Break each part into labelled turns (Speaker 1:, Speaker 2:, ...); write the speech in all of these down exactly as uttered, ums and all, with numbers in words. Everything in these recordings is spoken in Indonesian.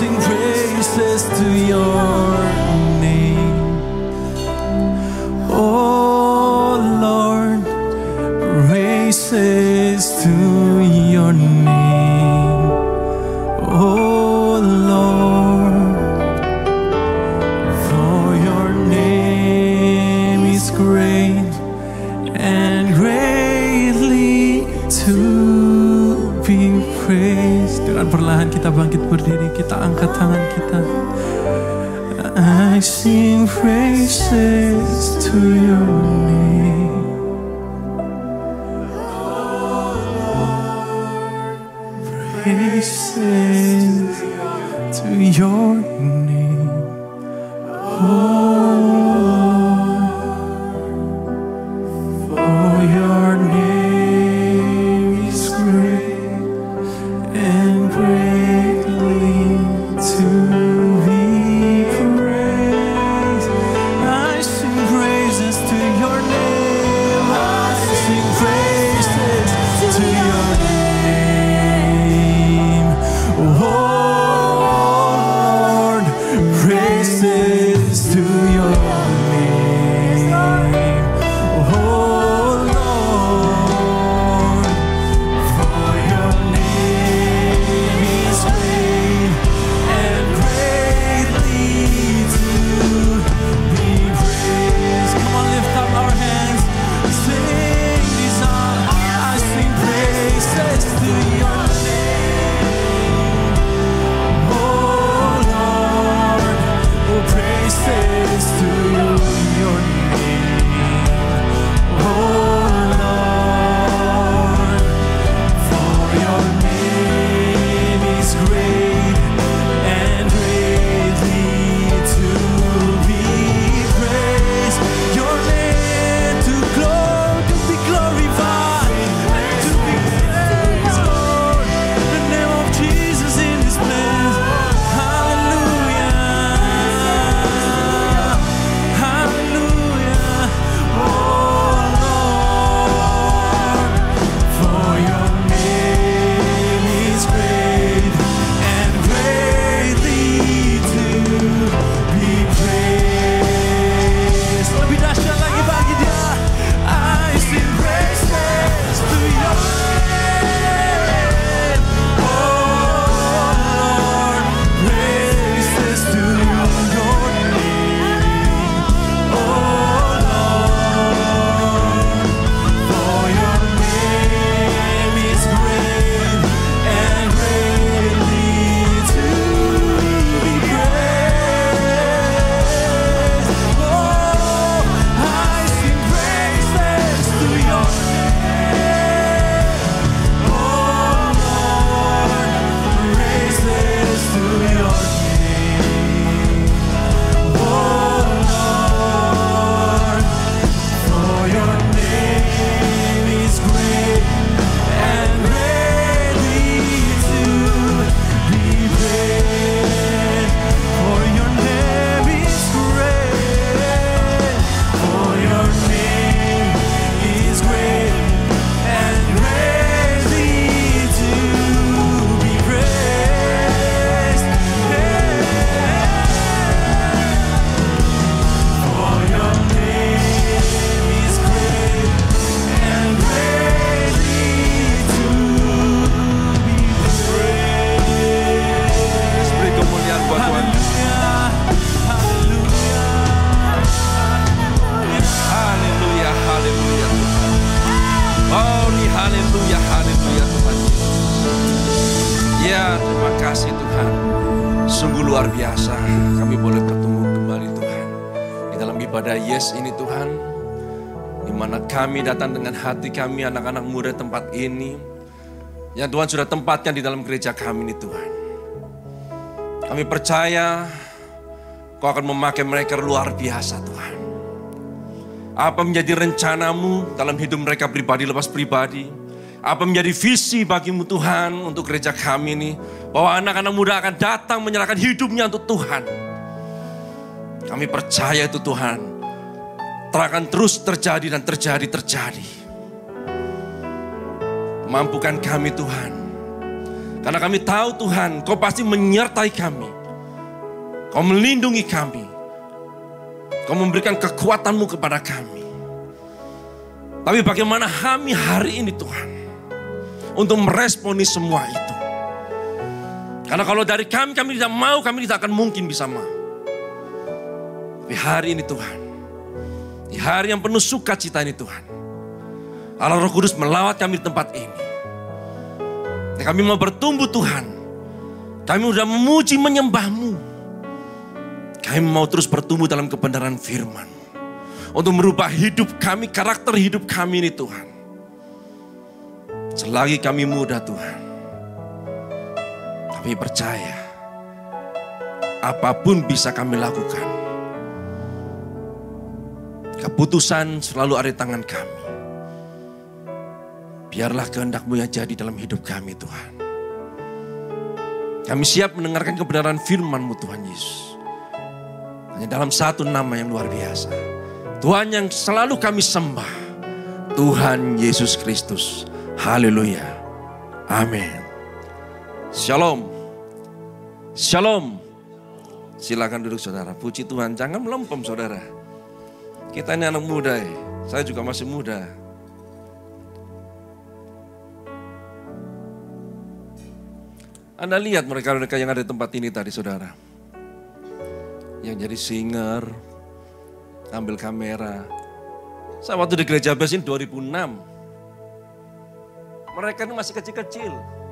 Speaker 1: sing praises to your name. Oh Lord, praises to your name. Oh Lord, for your name is great and greatly to be praised. Dengan perlahan kita bangkit berdiri, kita angkat tangan kita. I sing praises to your name. Praises to your name. Oh, for your name is great and greatly to be praised. I sing praises to your name. I sing praises to your name. Oh Lord, praises to your name. Oh Lord, for your name is great and greatly to be praised. Come on, lift up our hands, sing these songs. I sing praises to your name. Oh Lord, oh praises to your name. Oh Lord, for your name is great and greatly to be praised. Your name to glory, to be glorified, to be praised, Lord. The name of Jesus in this place. Hallelujah, hallelujah. Oh Lord, for your name is great and greatly to be praised. Lebih dahsyat lagi bagi dia. I sing praises to your name. Oh Lord, praises to your name. Oh Lord, for your name is great and greatly to be praised. Oh, I sing praises to your name. Oh Lord, praises to your name. Oh Lord, for your name is great and greatly to be praised. For your name is great. For your name is great and greatly to be praised. For your name is great and greatly to be praised.
Speaker 2: Beri kemuliaan buat Tuhan. Haleluya, haleluya Tuhan. Oh, ni haleluya, haleluya Tuhan. Ya, terima kasih Tuhan. Sungguh luar biasa kami boleh bertemu kembali Tuhan. Di dalam ibadah Yes ini Tuhan. Di mana kami datang dengan hati kami anak-anak muda tempat ini. Yang Tuhan sudah tempatkan di dalam gereja kami ini Tuhan. Kami percaya Kau akan memakai mereka luar biasa Tuhan. Apa menjadi rencanamu dalam hidup mereka pribadi lepas pribadi. Apa menjadi visi bagimu Tuhan untuk gereja kami ini. Bahwa anak-anak muda akan datang menyerahkan hidupnya untuk Tuhan. Kami percaya itu Tuhan. Akan terus terjadi dan terjadi terjadi. Mampukan kami Tuhan. Karena kami tahu Tuhan, Kau pasti menyertai kami. Kau melindungi kami. Kau memberikan kekuatan-Mu kepada kami. Tapi bagaimana kami hari ini Tuhan, untuk meresponi semua itu. Karena kalau dari kami, kami tidak mau, kami tidak akan mungkin bisa mau. Tapi hari ini Tuhan, di hari yang penuh sukacita ini Tuhan, Allah Roh Kudus melawat kami di tempat ini. Dan kami mau bertumbuh Tuhan. Kami sudah memuji menyembah-Mu. Kami mau terus bertumbuh dalam kebenaran firman. Untuk merubah hidup kami, karakter hidup kami ini Tuhan. Selagi kami muda Tuhan. Tapi percaya, apapun bisa kami lakukan. Keputusan selalu ada di tangan kami. Biarlah kehendak-Mu yang jadi dalam hidup kami Tuhan. Kami siap mendengarkan kebenaran firman-Mu Tuhan Yesus. Hanya dalam satu nama yang luar biasa. Tuhan yang selalu kami sembah. Tuhan Yesus Kristus. Haleluya. Amin. Shalom. Shalom. Silakan duduk saudara. Puji Tuhan. Jangan melempem saudara. Kita ini anak muda ya. Saya juga masih muda. Anda lihat mereka-mereka yang ada di tempat ini tadi saudara. Yang jadi singer, ambil kamera. Saya waktu di gereja Besin dua ribu enam. Mereka ini masih kecil-kecil.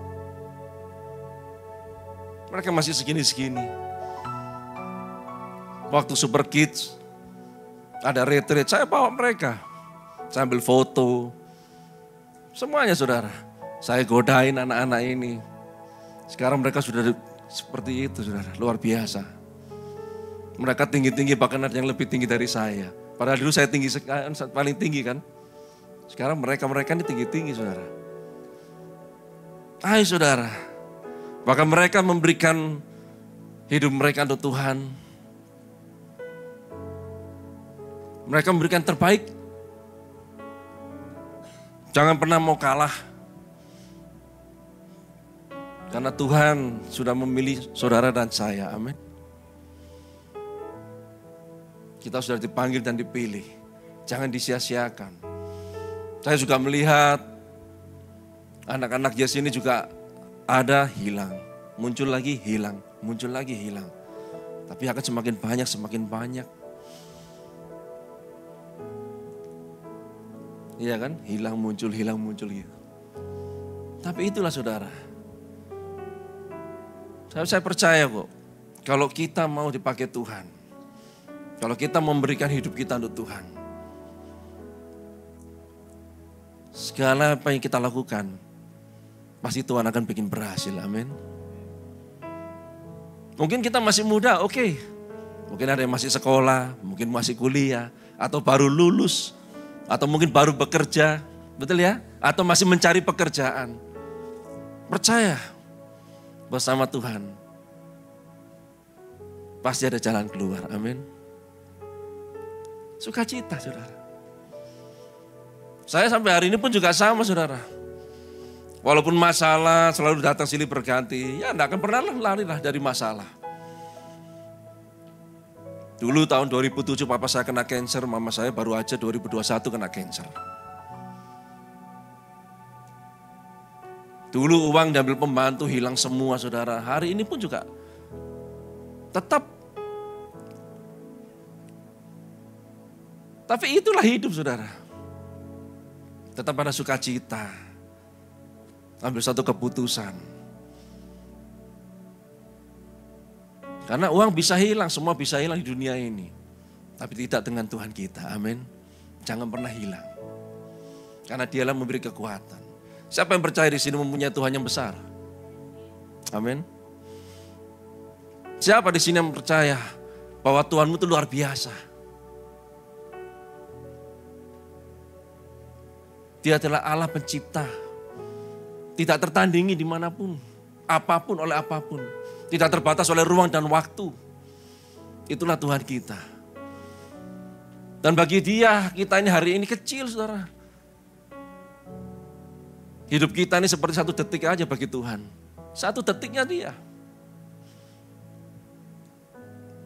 Speaker 2: Mereka masih segini-segini. Waktu Super Kids, ada retreat, saya bawa mereka. Saya ambil foto. Semuanya saudara. Saya godain anak-anak ini. Sekarang mereka sudah seperti itu saudara, luar biasa. Mereka tinggi-tinggi, bahkan ada yang lebih tinggi dari saya. Padahal dulu saya tinggi, paling tinggi kan. Sekarang mereka-mereka ini tinggi-tinggi saudara. Hai saudara, bahkan mereka memberikan hidup mereka untuk Tuhan. Mereka memberikan terbaik. Jangan pernah mau kalah. Karena Tuhan sudah memilih saudara dan saya, amin. Kita sudah dipanggil dan dipilih. Jangan disia-siakan. Saya juga melihat anak-anak Yes ini juga ada hilang. Muncul lagi hilang, muncul lagi hilang. Tapi akan semakin banyak, semakin banyak. Iya kan? Hilang, muncul, hilang, muncul gitu. Tapi itulah saudara. Saya, saya percaya kok, kalau kita mau dipakai Tuhan, kalau kita memberikan hidup kita untuk Tuhan, segala apa yang kita lakukan, pasti Tuhan akan bikin berhasil, amin. Mungkin kita masih muda, oke. Okay. Mungkin ada yang masih sekolah, mungkin masih kuliah, atau baru lulus, atau mungkin baru bekerja, betul ya? Atau masih mencari pekerjaan. Percaya. Bersama Tuhan, pasti ada jalan keluar, amin. Sukacita saudara. Saya sampai hari ini pun juga sama saudara. Walaupun masalah selalu datang silih berganti, ya enggak akan pernah lari lah dari masalah. Dulu tahun dua ribu tujuh papa saya kena cancer, mama saya baru aja dua ribu dua puluh satu kena cancer. Dulu uang diambil pembantu hilang semua saudara. Hari ini pun juga tetap. Tapi itulah hidup saudara. Tetap ada sukacita. Ambil satu keputusan. Karena uang bisa hilang, semua bisa hilang di dunia ini. Tapi tidak dengan Tuhan kita, amin. Jangan pernah hilang. Karena dialah memberi kekuatan. Siapa yang percaya di sini mempunyai Tuhan yang besar? Amin. Siapa di sini yang percaya bahwa Tuhanmu itu luar biasa? Dia adalah Allah pencipta. Tidak tertandingi dimanapun. Apapun oleh apapun. Tidak terbatas oleh ruang dan waktu. Itulah Tuhan kita. Dan bagi dia, kita ini hari ini kecil saudara. Hidup kita ini seperti satu detik aja bagi Tuhan. Satu detiknya dia.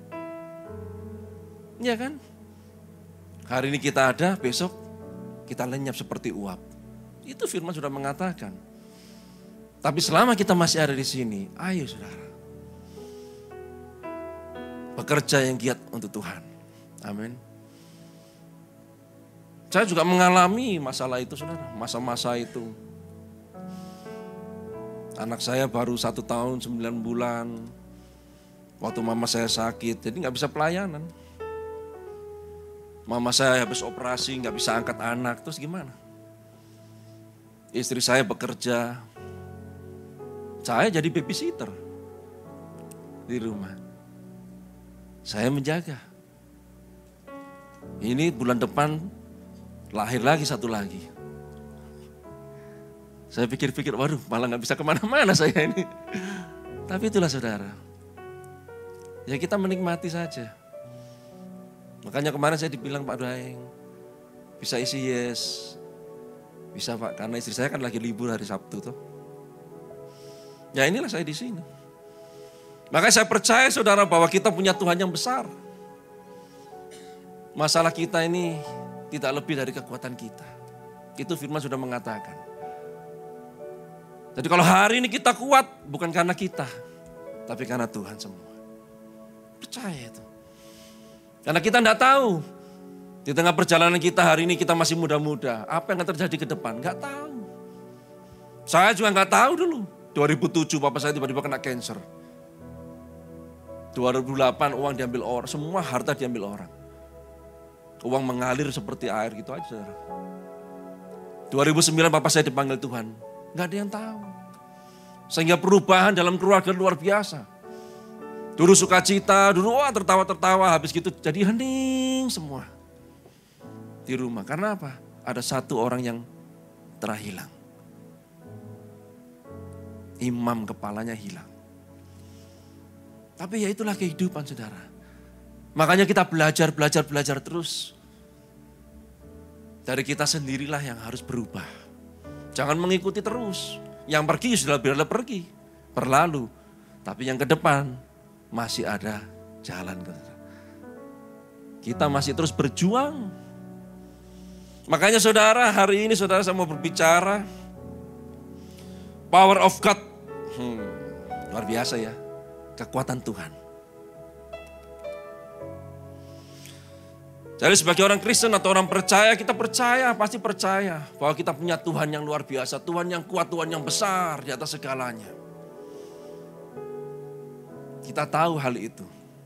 Speaker 2: Iya kan? Hari ini kita ada, besok kita lenyap seperti uap. Itu firman sudah mengatakan. Tapi selama kita masih ada di sini, ayo saudara. Bekerja yang giat untuk Tuhan. Amin. Saya juga mengalami masalah itu saudara. Masa-masa itu. Anak saya baru satu tahun sembilan bulan. Waktu mama saya sakit, jadi gak bisa pelayanan. Mama saya habis operasi, gak bisa angkat anak, terus gimana? Istri saya bekerja, saya jadi babysitter di rumah. Saya menjaga. Ini bulan depan lahir lagi satu lagi. Saya pikir-pikir, waduh malah gak bisa kemana-mana saya ini. Tapi itulah saudara. Ya kita menikmati saja. Makanya kemarin saya dibilang Pak Daeng, bisa isi yes. Bisa Pak, karena istri saya kan lagi libur hari Sabtu tuh. Ya inilah saya di sini. Makanya saya percaya saudara bahwa kita punya Tuhan yang besar. Masalah kita ini tidak lebih dari kekuatan kita. Itu firman sudah mengatakan. Jadi kalau hari ini kita kuat, bukan karena kita, tapi karena Tuhan semua. Percaya itu. Karena kita tidak tahu. Di tengah perjalanan kita hari ini kita masih muda-muda. Apa yang akan terjadi ke depan? Gak tahu. Saya juga gak tahu dulu. dua ribu tujuh papa saya tiba-tiba kena cancer. dua ribu delapan uang diambil orang. Semua harta diambil orang. Uang mengalir seperti air gitu aja saudara. dua ribu sembilan papa saya dipanggil Tuhan. Gak ada yang tahu. Sehingga perubahan dalam keluarga luar biasa. Dulu sukacita, dulu wah tertawa-tertawa, habis gitu jadi hening semua di rumah. Karena apa? Ada satu orang yang telah hilang. Imam kepalanya hilang. Tapi ya itulah kehidupan saudara. Makanya kita belajar, belajar, belajar terus. Dari kita sendirilah yang harus berubah. Jangan mengikuti terus. Yang pergi sudah biarlah pergi, berlalu. Tapi yang ke depan, masih ada jalan. Kita masih terus berjuang. Makanya saudara, hari ini saudara saya mau berbicara. Power of God. Hmm, luar biasa ya. Kekuatan Tuhan. Jadi sebagai orang Kristen atau orang percaya, kita percaya, pasti percaya. Bahwa kita punya Tuhan yang luar biasa. Tuhan yang kuat, Tuhan yang besar di atas segalanya. Kita tahu hal itu.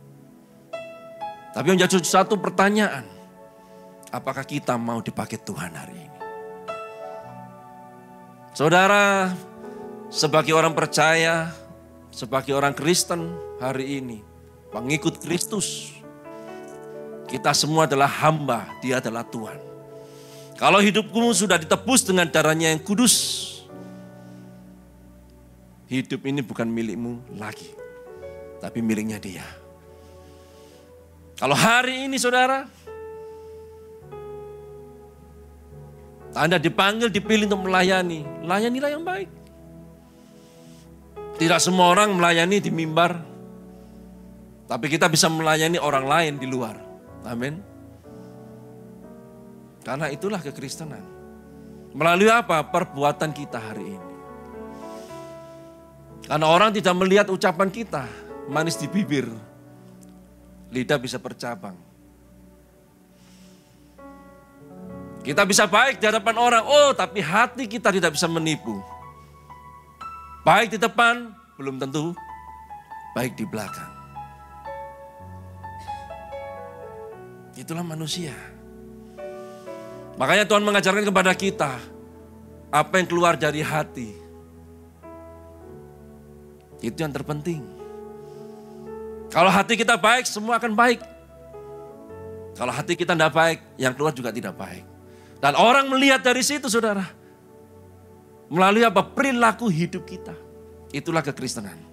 Speaker 2: Tapi yang jadi satu pertanyaan. Apakah kita mau dipakai Tuhan hari ini? Saudara, sebagai orang percaya, sebagai orang Kristen hari ini, pengikut Kristus, kita semua adalah hamba, Dia adalah Tuhan. Kalau hidupmu sudah ditebus dengan darahnya yang kudus, hidup ini bukan milikmu lagi, tapi miliknya Dia. Kalau hari ini saudara, Anda dipanggil, dipilih untuk melayani, layanilah yang baik. Tidak semua orang melayani di mimbar, tapi kita bisa melayani orang lain di luar. Amin. Karena itulah kekristenan. Melalui apa? Perbuatan kita hari ini. Karena orang tidak melihat ucapan kita, manis di bibir, lidah bisa bercabang. Kita bisa baik di hadapan orang, oh tapi hati kita tidak bisa menipu. Baik di depan, belum tentu baik di belakang. Itulah manusia. Makanya Tuhan mengajarkan kepada kita, apa yang keluar dari hati, itu yang terpenting. Kalau hati kita baik, semua akan baik. Kalau hati kita tidak baik, yang keluar juga tidak baik. Dan orang melihat dari situ saudara. Melalui apa? Perilaku hidup kita. Itulah kekristenan.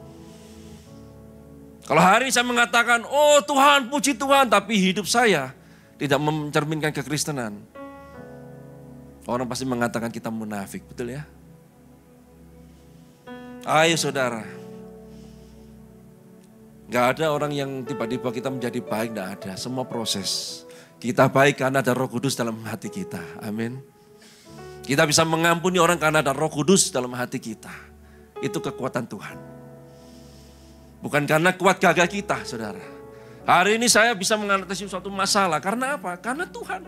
Speaker 2: Kalau hari ini saya mengatakan, oh Tuhan, puji Tuhan. Tapi hidup saya tidak mencerminkan kekristenan. Orang pasti mengatakan kita munafik, betul ya? Ayo saudara. Gak ada orang yang tiba-tiba kita menjadi baik, gak ada. Semua proses. Kita baik karena ada Roh Kudus dalam hati kita. Amin. Kita bisa mengampuni orang karena ada Roh Kudus dalam hati kita. Itu kekuatan Tuhan. Bukan karena kuat gagah kita, saudara. Hari ini saya bisa mengatasi suatu masalah. Karena apa? Karena Tuhan.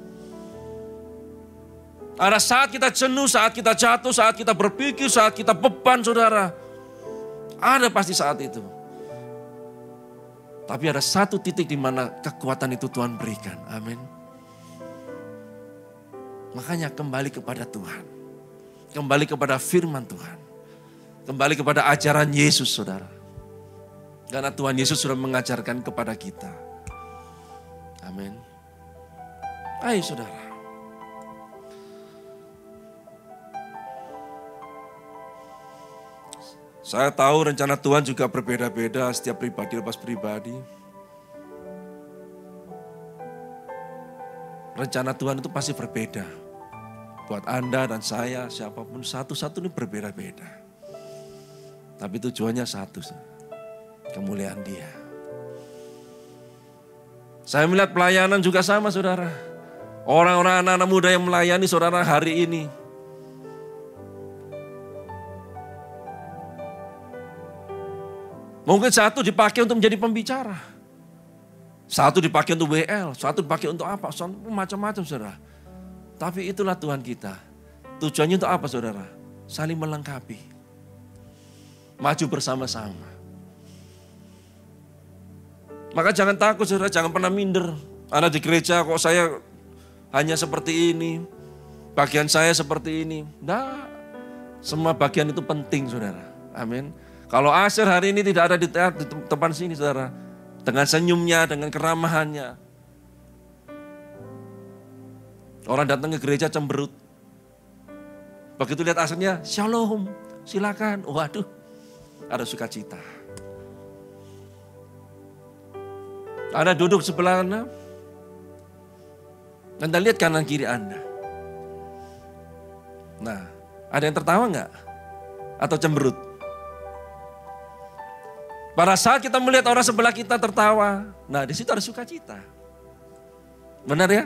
Speaker 2: Ada saat kita jenuh, saat kita jatuh, saat kita berpikir, saat kita beban, saudara. Ada pasti saat itu. Tapi ada satu titik di mana kekuatan itu Tuhan berikan. Amin. Makanya kembali kepada Tuhan. Kembali kepada firman Tuhan. Kembali kepada ajaran Yesus, saudara. Karena Tuhan Yesus sudah mengajarkan kepada kita. Amin. Ayo saudara. Saya tahu rencana Tuhan juga berbeda-beda setiap pribadi lepas pribadi. Rencana Tuhan itu pasti berbeda. Buat Anda dan saya, siapapun satu-satu ini berbeda-beda. Tapi tujuannya satu, kemuliaan Dia. Saya melihat pelayanan juga sama, saudara. Orang-orang anak-anak muda yang melayani saudara hari ini. Mungkin satu dipakai untuk menjadi pembicara. Satu dipakai untuk W L, satu dipakai untuk apa? Macam-macam, saudara. Tapi itulah Tuhan kita. Tujuannya untuk apa, saudara? Saling melengkapi. Maju bersama-sama. Maka jangan takut, saudara. Jangan pernah minder. Anda di gereja kok saya hanya seperti ini. Bagian saya seperti ini. Nah, semua bagian itu penting, saudara. Amin. Kalau Asher hari ini tidak ada di, di depan sini, saudara. Dengan senyumnya, dengan keramahannya. Orang datang ke gereja cemberut. Begitu lihat Ashernya, shalom, silakan. Waduh, ada sukacita. Anda duduk sebelah Anda. Anda lihat kanan kiri Anda. Nah, ada yang tertawa enggak? Atau cemberut? Pada saat kita melihat orang sebelah kita tertawa, nah di situ ada sukacita. Benar ya?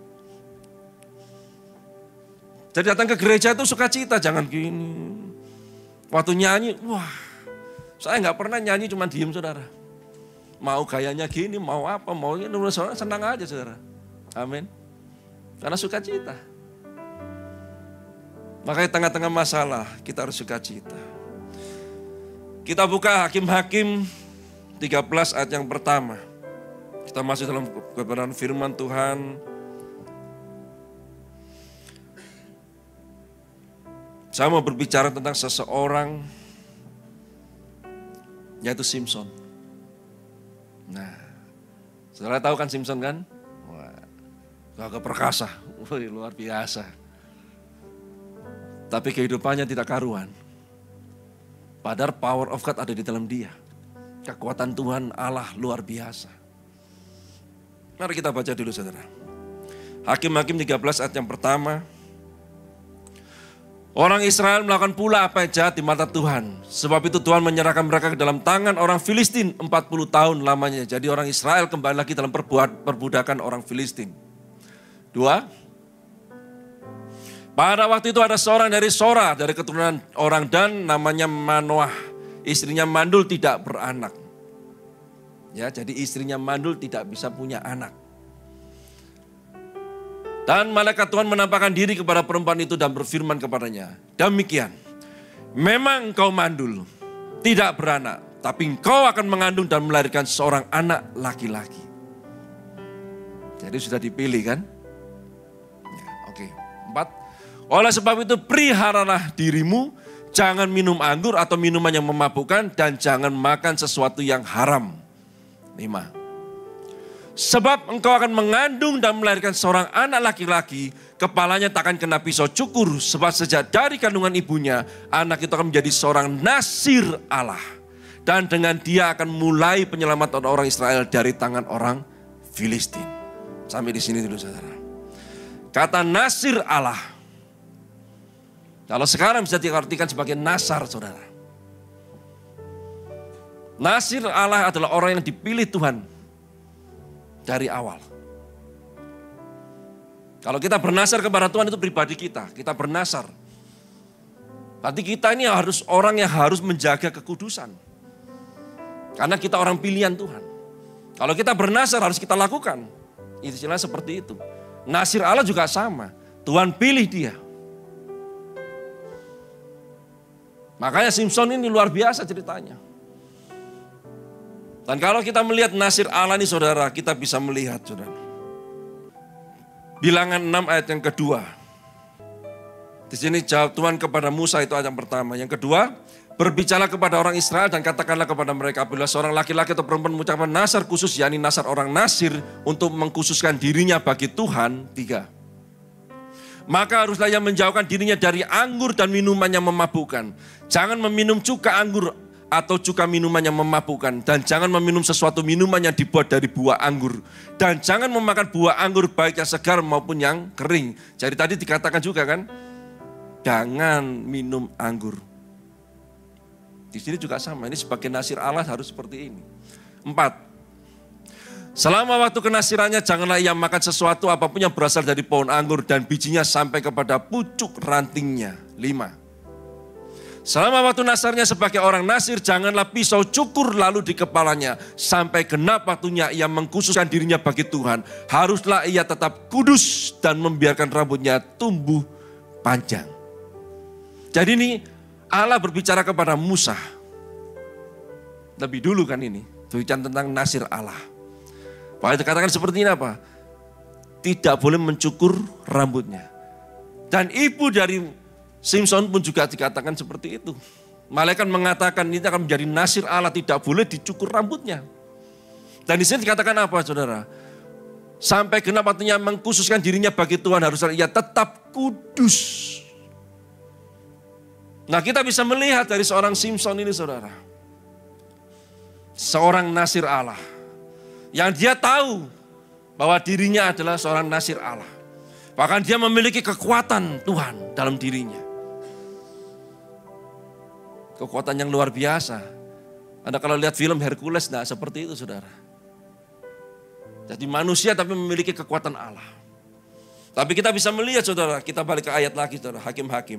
Speaker 2: Jadi datang ke gereja itu sukacita, jangan gini. Waktu nyanyi, wah, saya nggak pernah nyanyi cuma diem, saudara. Mau gayanya gini, mau apa, mau ini, senang aja, saudara. Amin. Karena sukacita. Makanya tengah-tengah masalah kita harus sukacita. Kita buka Hakim-Hakim tiga belas ayat yang pertama. Kita masih dalam kebenaran firman Tuhan. Saya mau berbicara tentang seseorang, yaitu Simpson. Nah, saudara tahu kan Simpson kan? Wah, gagah perkasa, wih, luar biasa. Tapi kehidupannya tidak karuan. Padahal power of God ada di dalam dia. Kekuatan Tuhan Allah luar biasa. Mari kita baca dulu, saudara. Hakim-Hakim tiga belas ayat yang pertama. Orang Israel melakukan pula apa yang jahat di mata Tuhan. Sebab itu Tuhan menyerahkan mereka ke dalam tangan orang Filistin empat puluh tahun lamanya. Jadi orang Israel kembali lagi dalam perbudakan orang Filistin. Dua. Pada waktu itu ada seorang dari Sora, dari keturunan orang Dan, namanya Manoah. Istrinya mandul tidak beranak. Ya, jadi istrinya mandul tidak bisa punya anak. Dan malaikat Tuhan menampakkan diri kepada perempuan itu dan berfirman kepadanya, demikian, memang engkau mandul, tidak beranak, tapi engkau akan mengandung dan melahirkan seorang anak laki-laki. Jadi sudah dipilih kan? Ya, oke, empat. Oleh sebab itu peliharalah dirimu, jangan minum anggur atau minuman yang memabukkan, dan jangan makan sesuatu yang haram. Lima. Sebab engkau akan mengandung dan melahirkan seorang anak laki-laki, kepalanya takkan kena pisau cukur, sebab sejak dari kandungan ibunya, anak itu akan menjadi seorang nasir Allah. Dan dengan dia akan mulai penyelamatan orang Israel dari tangan orang Filistin. Sampai di sini dulu, saudara. Kata nasir Allah. Kalau sekarang bisa diartikan sebagai nasar, saudara. Nasir Allah adalah orang yang dipilih Tuhan dari awal. Kalau kita bernasar kepada Tuhan itu pribadi kita, kita bernasar. Berarti kita ini harus orang yang harus menjaga kekudusan. Karena kita orang pilihan Tuhan. Kalau kita bernasar harus kita lakukan. Istilahnya seperti itu. Nasir Allah juga sama. Tuhan pilih dia. Makanya Simson ini luar biasa ceritanya. Dan kalau kita melihat nasir Allah ini saudara, kita bisa melihat saudara. Bilangan enam ayat yang kedua. Di sini jawab Tuhan kepada Musa itu ayat yang pertama. Yang kedua, berbicara kepada orang Israel dan katakanlah kepada mereka, apabila seorang laki-laki atau perempuan mengucapkan nasar khusus, yakni nasar orang Nasir untuk mengkhususkan dirinya bagi Tuhan. Tiga. Maka haruslah ia menjauhkan dirinya dari anggur dan minuman yang memabukkan. Jangan meminum cuka anggur atau cuka minuman yang memabukkan. Dan jangan meminum sesuatu minuman yang dibuat dari buah anggur. Dan jangan memakan buah anggur baik yang segar maupun yang kering. Jadi tadi dikatakan juga kan, jangan minum anggur. Di sini juga sama, ini sebagai nasir Allah harus seperti ini. Empat. Selama waktu kenasirannya janganlah ia makan sesuatu apapun yang berasal dari pohon anggur dan bijinya sampai kepada pucuk rantingnya. Lima. Selama waktu nasarnya sebagai orang nasir janganlah pisau cukur lalu di kepalanya. Sampai genap waktunya ia mengkhususkan dirinya bagi Tuhan. Haruslah ia tetap kudus dan membiarkan rambutnya tumbuh panjang. Jadi ini Allah berbicara kepada Musa. Lebih dulu kan ini, berbicara tentang nasir Allah. Bahwa dikatakan seperti ini apa? Tidak boleh mencukur rambutnya. Dan ibu dari Simson pun juga dikatakan seperti itu. Malaikat mengatakan ini akan menjadi nasir Allah, tidak boleh dicukur rambutnya. Dan di sini dikatakan apa saudara? Sampai genap waktunya mengkhususkan dirinya bagi Tuhan, haruslah ia tetap kudus. Nah kita bisa melihat dari seorang Simson ini saudara. Seorang nasir Allah. Yang dia tahu bahwa dirinya adalah seorang nasir Allah. Bahkan dia memiliki kekuatan Tuhan dalam dirinya. Kekuatan yang luar biasa. Anda kalau lihat film Hercules, nah seperti itu saudara. Jadi manusia tapi memiliki kekuatan Allah. Tapi kita bisa melihat saudara, kita balik ke ayat lagi saudara, Hakim-Hakim.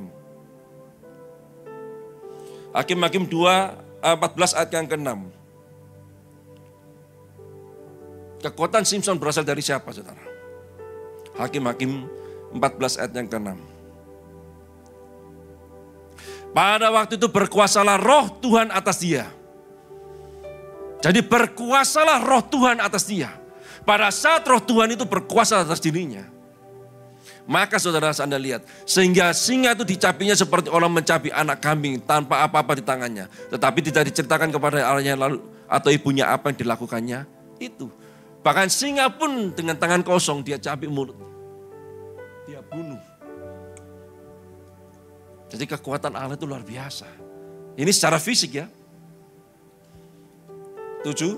Speaker 2: Hakim-Hakim dua, empat belas ayat yang keenam. Kekuatan Simson berasal dari siapa saudara? Hakim-Hakim empat belas ayat yang keenam. Pada waktu itu berkuasalah roh Tuhan atas dia. Jadi berkuasalah roh Tuhan atas dia. Pada saat roh Tuhan itu berkuasa atas dirinya. Maka saudara Anda lihat, sehingga singa itu dicapinya seperti orang mencapi anak kambing tanpa apa-apa di tangannya. Tetapi tidak diceritakan kepada ayahnya lalu atau ibunya apa yang dilakukannya itu. Bahkan singa pun dengan tangan kosong dia capik mulut. Dia bunuh. Jadi kekuatan Allah itu luar biasa. Ini secara fisik ya. Tujuh.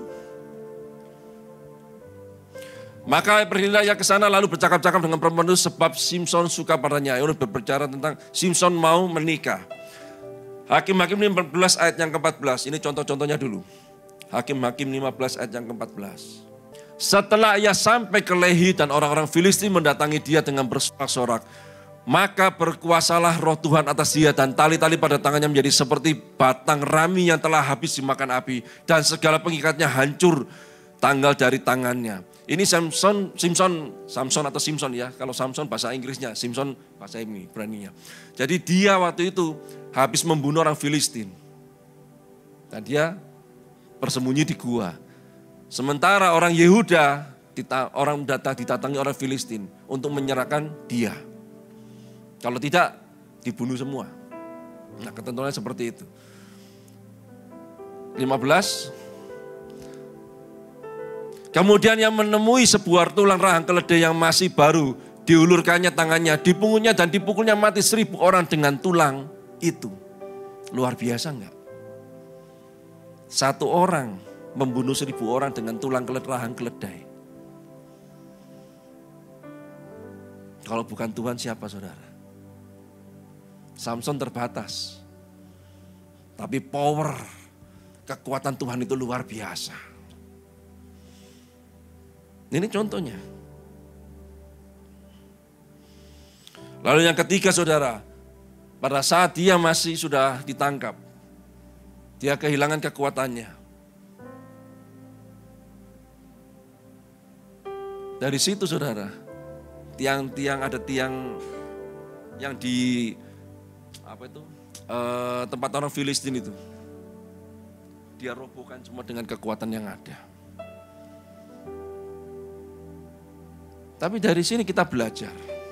Speaker 2: Maka pergilah ia ke sana lalu bercakap-cakap dengan perempuan itu sebab Simson suka padanya. Ia berbicara tentang Simson mau menikah. Hakim-Hakim lima belas ayat yang keempat belas. Ini contoh-contohnya dulu. Hakim-Hakim lima belas ayat yang keempat belas. Setelah ia sampai ke Lehi dan orang-orang Filistin mendatangi dia dengan bersorak-sorak. Maka berkuasalah roh Tuhan atas dia dan tali-tali pada tangannya menjadi seperti batang rami yang telah habis dimakan api. Dan segala pengikatnya hancur tanggal dari tangannya. Ini Samson, Simson, Samson atau Simson ya. Kalau Samson bahasa Inggrisnya, Simson bahasa ini beraninya. Jadi dia waktu itu habis membunuh orang Filistin. Dan dia bersembunyi di gua. Sementara orang Yehuda, orang datang didatangi orang Filistin untuk menyerahkan dia. Kalau tidak, dibunuh semua. Nah ketentuannya seperti itu. lima belas. Kemudian yang menemui sebuah tulang rahang keledai yang masih baru, diulurkannya tangannya, dipungutnya dan dipukulnya mati seribu orang dengan tulang itu. Luar biasa enggak? Satu orang membunuh seribu orang dengan tulang rahang keledai. Kalau bukan Tuhan siapa saudara? Samson terbatas. Tapi power kekuatan Tuhan itu luar biasa. Ini contohnya. Lalu yang ketiga saudara, pada saat dia masih sudah ditangkap, dia kehilangan kekuatannya. Dari situ saudara, tiang-tiang ada tiang yang di apa itu eh, tempat orang Filistin itu, dia robohkan semua dengan kekuatan yang ada. Tapi dari sini kita belajar.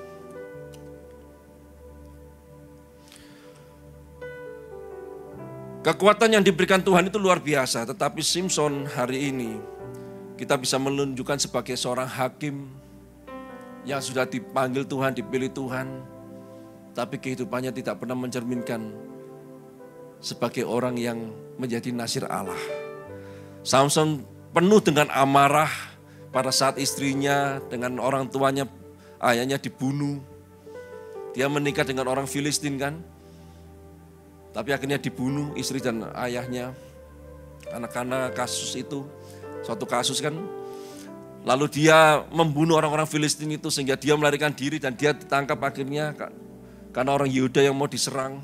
Speaker 2: Kekuatan yang diberikan Tuhan itu luar biasa, tetapi Simson hari ini kita bisa menunjukkan sebagai seorang hakim yang sudah dipanggil Tuhan, dipilih Tuhan, tapi kehidupannya tidak pernah mencerminkan sebagai orang yang menjadi nasir Allah. Samson penuh dengan amarah pada saat istrinya dengan orang tuanya, ayahnya dibunuh. Dia menikah dengan orang Filistin kan, tapi akhirnya dibunuh istri dan ayahnya. Karena kasus itu, suatu kasus kan. Lalu dia membunuh orang-orang Filistin itu sehingga dia melarikan diri dan dia ditangkap akhirnya karena orang Yehuda yang mau diserang.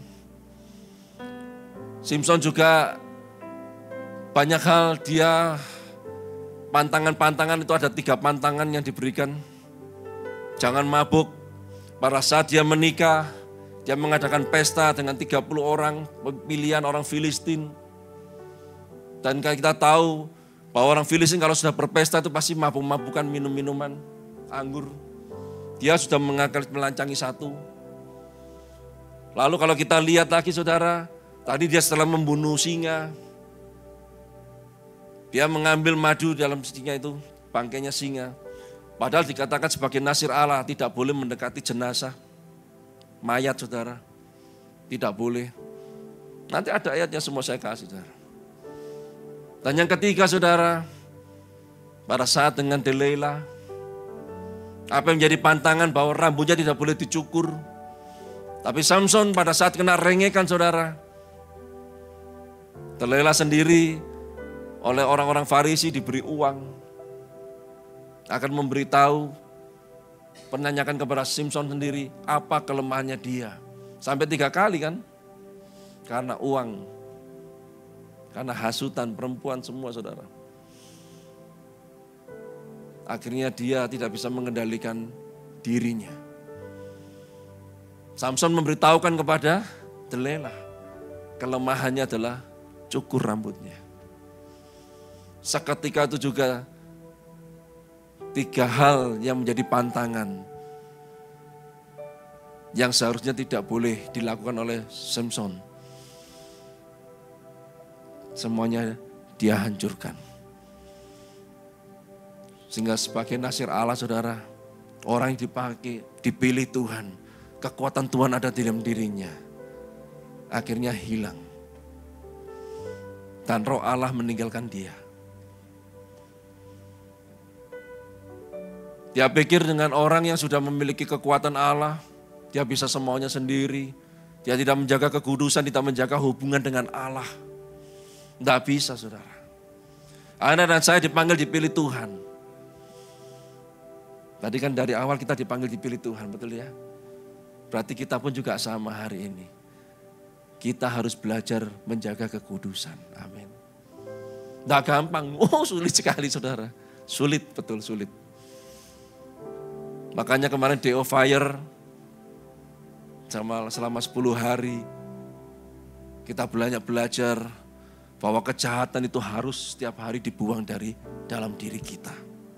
Speaker 2: Simson juga banyak hal dia, pantangan-pantangan itu ada tiga pantangan yang diberikan. Jangan mabuk. Pada saat dia menikah, dia mengadakan pesta dengan tiga puluh orang, pilihan orang Filistin. Dan kita tahu bahwa orang Filistin kalau sudah berpesta itu pasti mabuk-mabukan, minum-minuman anggur. Dia sudah mengakal melancangi satu. Lalu kalau kita lihat lagi saudara, tadi dia setelah membunuh singa, dia mengambil madu dalam singa itu, bangkainya singa. Padahal dikatakan sebagai nasir Allah tidak boleh mendekati jenazah, mayat saudara. Tidak boleh. Nanti ada ayatnya semua saya kasih saudara. Dan yang ketiga saudara, pada saat dengan Delilah, apa yang menjadi pantangan bahwa rambutnya tidak boleh dicukur. Tapi Samson pada saat kena rengekan saudara, Delilah sendiri oleh orang-orang Farisi diberi uang, akan memberitahu, menanyakan kepada Simson sendiri apa kelemahannya dia. Sampai tiga kali kan, karena uang, karena hasutan perempuan semua saudara. Akhirnya dia tidak bisa mengendalikan dirinya. Samson memberitahukan kepada Delilah, kelemahannya adalah cukur rambutnya. Seketika itu juga tiga hal yang menjadi pantangan yang seharusnya tidak boleh dilakukan oleh Samson. Semuanya dia hancurkan. Sehingga sebagai nasir Allah saudara, orang yang dipakai, dipilih Tuhan, kekuatan Tuhan ada di dalam dirinya, akhirnya hilang. Dan roh Allah meninggalkan dia. Dia pikir dengan orang yang sudah memiliki kekuatan Allah, dia bisa semuanya sendiri. Dia tidak menjaga kekudusan, tidak menjaga hubungan dengan Allah. Tidak bisa saudara. Anda dan saya dipanggil dipilih Tuhan. Tadi kan dari awal kita dipanggil dipilih Tuhan, betul ya? Berarti kita pun juga sama hari ini. Kita harus belajar menjaga kekudusan. Amin. Tidak gampang, oh sulit sekali saudara. Sulit, betul sulit. Makanya kemarin Day of Fire selama sepuluh hari kita banyak belajar bahwa kejahatan itu harus setiap hari dibuang dari dalam diri kita.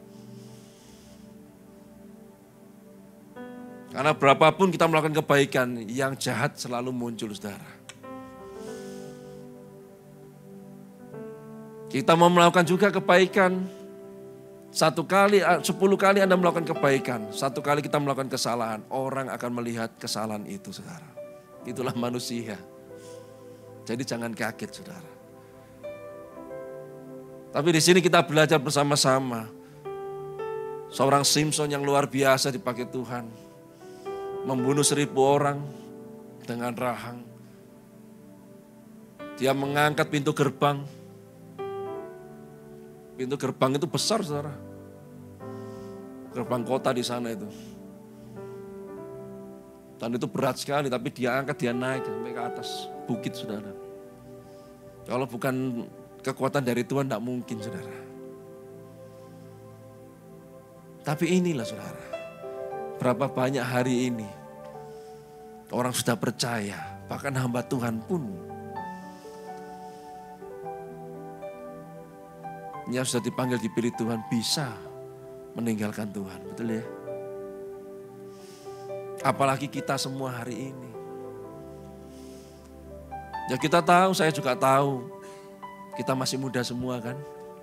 Speaker 2: Karena berapapun kita melakukan kebaikan, yang jahat selalu muncul saudara. Kita mau melakukan juga kebaikan. Satu kali, sepuluh kali Anda melakukan kebaikan, satu kali kita melakukan kesalahan, orang akan melihat kesalahan itu, saudara. Itulah manusia. Jadi jangan kaget, saudara. Tapi di sini kita belajar bersama-sama. Seorang Simson yang luar biasa dipakai Tuhan, membunuh seribu orang dengan rahang. Dia mengangkat pintu gerbang, Pintu gerbang itu besar, saudara. Gerbang kota di sana itu. Dan itu berat sekali, tapi dia angkat, dia naik sampai ke atas bukit, saudara. Kalau bukan kekuatan dari Tuhan, tidak mungkin, saudara. Tapi inilah, saudara. Berapa banyak hari ini orang sudah percaya, bahkan hamba Tuhan pun yang sudah dipanggil, dipilih Tuhan, bisa meninggalkan Tuhan, betul ya? Apalagi kita semua hari ini. Ya kita tahu, saya juga tahu, kita masih muda semua kan.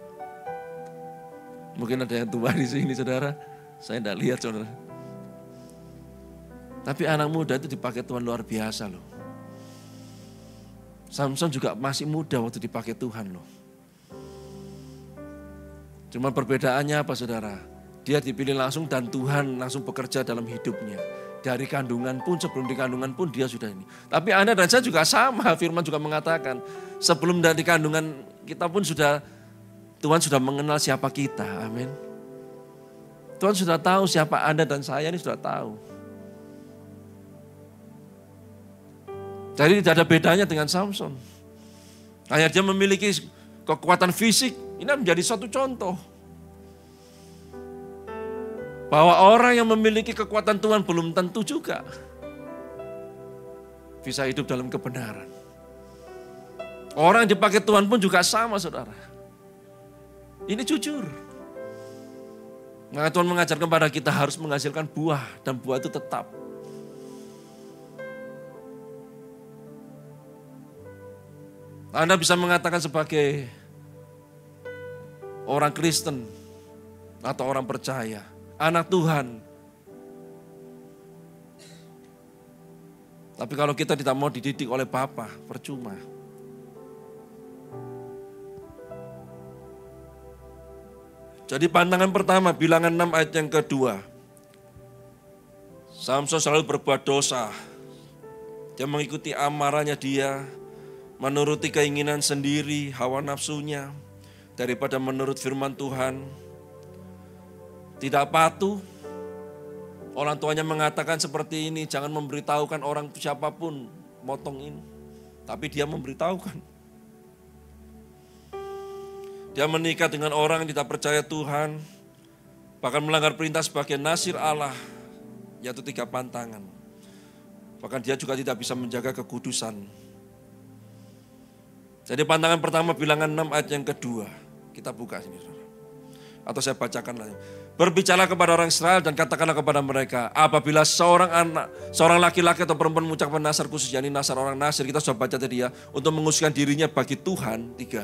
Speaker 2: Mungkin ada yang tua di sini, saudara. Saya tidak lihat, saudara. Tapi anak muda itu dipakai Tuhan luar biasa loh. Samson juga masih muda waktu dipakai Tuhan loh. Cuma perbedaannya apa, saudara? Dia dipilih langsung dan Tuhan langsung bekerja dalam hidupnya. Dari kandungan pun, sebelum di kandungan pun dia sudah ini. Tapi Anda dan saya juga sama, firman juga mengatakan. Sebelum dari kandungan kita pun sudah, Tuhan sudah mengenal siapa kita, amin. Tuhan sudah tahu siapa Anda dan saya ini sudah tahu. Jadi tidak ada bedanya dengan Samson. Hanya dia memiliki kekuatan fisik, ini menjadi suatu contoh. Bahwa orang yang memiliki kekuatan Tuhan belum tentu juga bisa hidup dalam kebenaran. Orang yang dipakai Tuhan pun juga sama, saudara. Ini jujur. Maka Tuhan mengajarkan kepada kita harus menghasilkan buah, dan buah itu tetap. Anda bisa mengatakan sebagai orang Kristen atau orang percaya, anak Tuhan. Tapi kalau kita tidak mau dididik oleh Bapa, percuma. Jadi pantangan pertama, bilangan enam ayat yang kedua. Samson selalu berbuat dosa. Dia mengikuti amarahnya dia, menuruti keinginan sendiri, hawa nafsunya, daripada menurut firman Tuhan. Tidak patuh. Orang tuanya mengatakan seperti ini, jangan memberitahukan orang siapapun motong ini. Tapi dia memberitahukan. Dia menikah dengan orang yang tidak percaya Tuhan, bahkan melanggar perintah sebagai nasir Allah, yaitu tiga pantangan. Bahkan dia juga tidak bisa menjaga kekudusan. Jadi pantangan pertama bilangan enam ayat yang kedua. Kita buka sini. Atau saya bacakan lagi. Berbicara kepada orang Israel dan katakanlah kepada mereka, apabila seorang anak, seorang laki-laki atau perempuan mengucapkan nasar khusus, yakni nasar orang nasir, kita sudah baca tadi ya, untuk mengusirkan dirinya bagi Tuhan, tiga.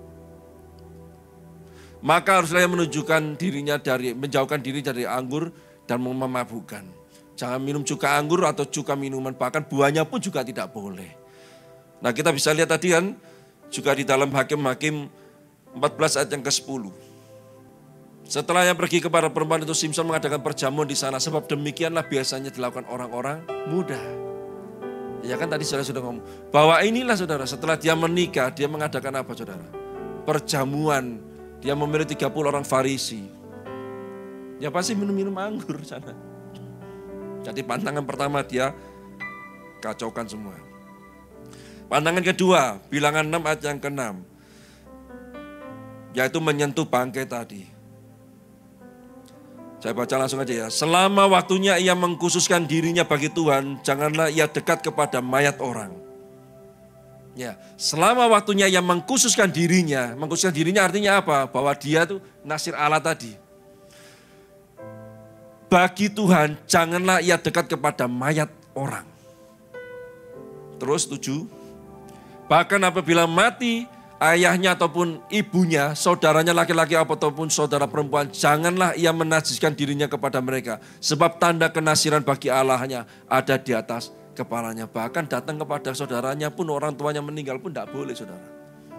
Speaker 2: Maka haruslah ia menunjukkan dirinya dari, menjauhkan diri dari anggur dan memabukkan. Jangan minum cuka anggur atau cuka minuman, bahkan buahnya pun juga tidak boleh. Nah kita bisa lihat tadi kan, juga di dalam Hakim-Hakim empat belas ayat yang ke sepuluh. Setelah yang pergi kepada perempuan itu, Samson mengadakan perjamuan di sana, sebab demikianlah biasanya dilakukan orang-orang muda. Ya kan tadi saudara sudah ngomong, bahwa inilah saudara, setelah dia menikah, dia mengadakan apa saudara? Perjamuan, dia memilih tiga puluh orang Farisi. Ya pasti minum-minum anggur sana. Jadi pantangan pertama dia kacaukan semua. Pantangan kedua, bilangan enam ayat yang keenam, yaitu menyentuh bangkai tadi. Saya baca langsung aja ya. Selama waktunya ia mengkhususkan dirinya bagi Tuhan, janganlah ia dekat kepada mayat orang. Ya, selama waktunya ia mengkhususkan dirinya, mengkhususkan dirinya artinya apa? Bahwa dia tuh nasir Allah tadi. Bagi Tuhan, janganlah ia dekat kepada mayat orang. Terus tujuh. Bahkan apabila mati ayahnya ataupun ibunya, saudaranya laki-laki ataupun saudara perempuan, janganlah ia menajiskan dirinya kepada mereka. Sebab tanda kenasiran bagi Allahnya ada di atas kepalanya. Bahkan datang kepada saudaranya pun, orang tuanya meninggal pun tidak boleh saudara.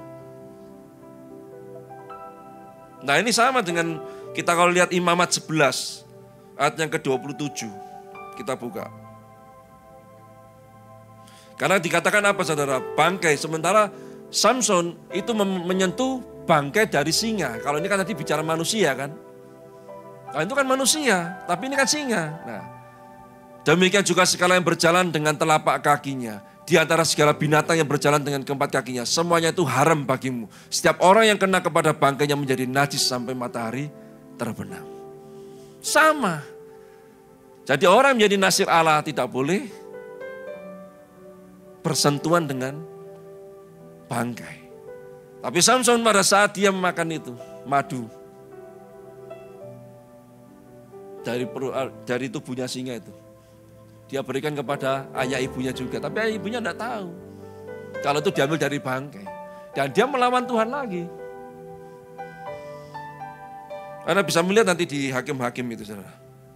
Speaker 2: Nah ini sama dengan kita kalau lihat Imamat sebelas ayat yang ke dua puluh tujuh. Kita buka. Karena dikatakan apa saudara? Bangkai. Sementara Samson itu menyentuh bangkai dari singa. Kalau ini kan tadi bicara manusia kan. Kalau itu kan manusia, tapi ini kan singa. Nah, demikian juga segala yang berjalan dengan telapak kakinya. Di antara segala binatang yang berjalan dengan keempat kakinya, semuanya itu haram bagimu. Setiap orang yang kena kepada bangkainya menjadi najis sampai matahari terbenam. Sama. Jadi orang yang menjadi nasir Allah tidak boleh bersentuhan dengan bangkai. Tapi Samson pada saat dia memakan itu, madu. Dari, dari tubuhnya singa itu. Dia berikan kepada ayah ibunya juga. Tapi ayah ibunya tidak tahu. Kalau itu diambil dari bangkai. Dan dia melawan Tuhan lagi. Anda bisa melihat nanti di Hakim-Hakim itu, saudara.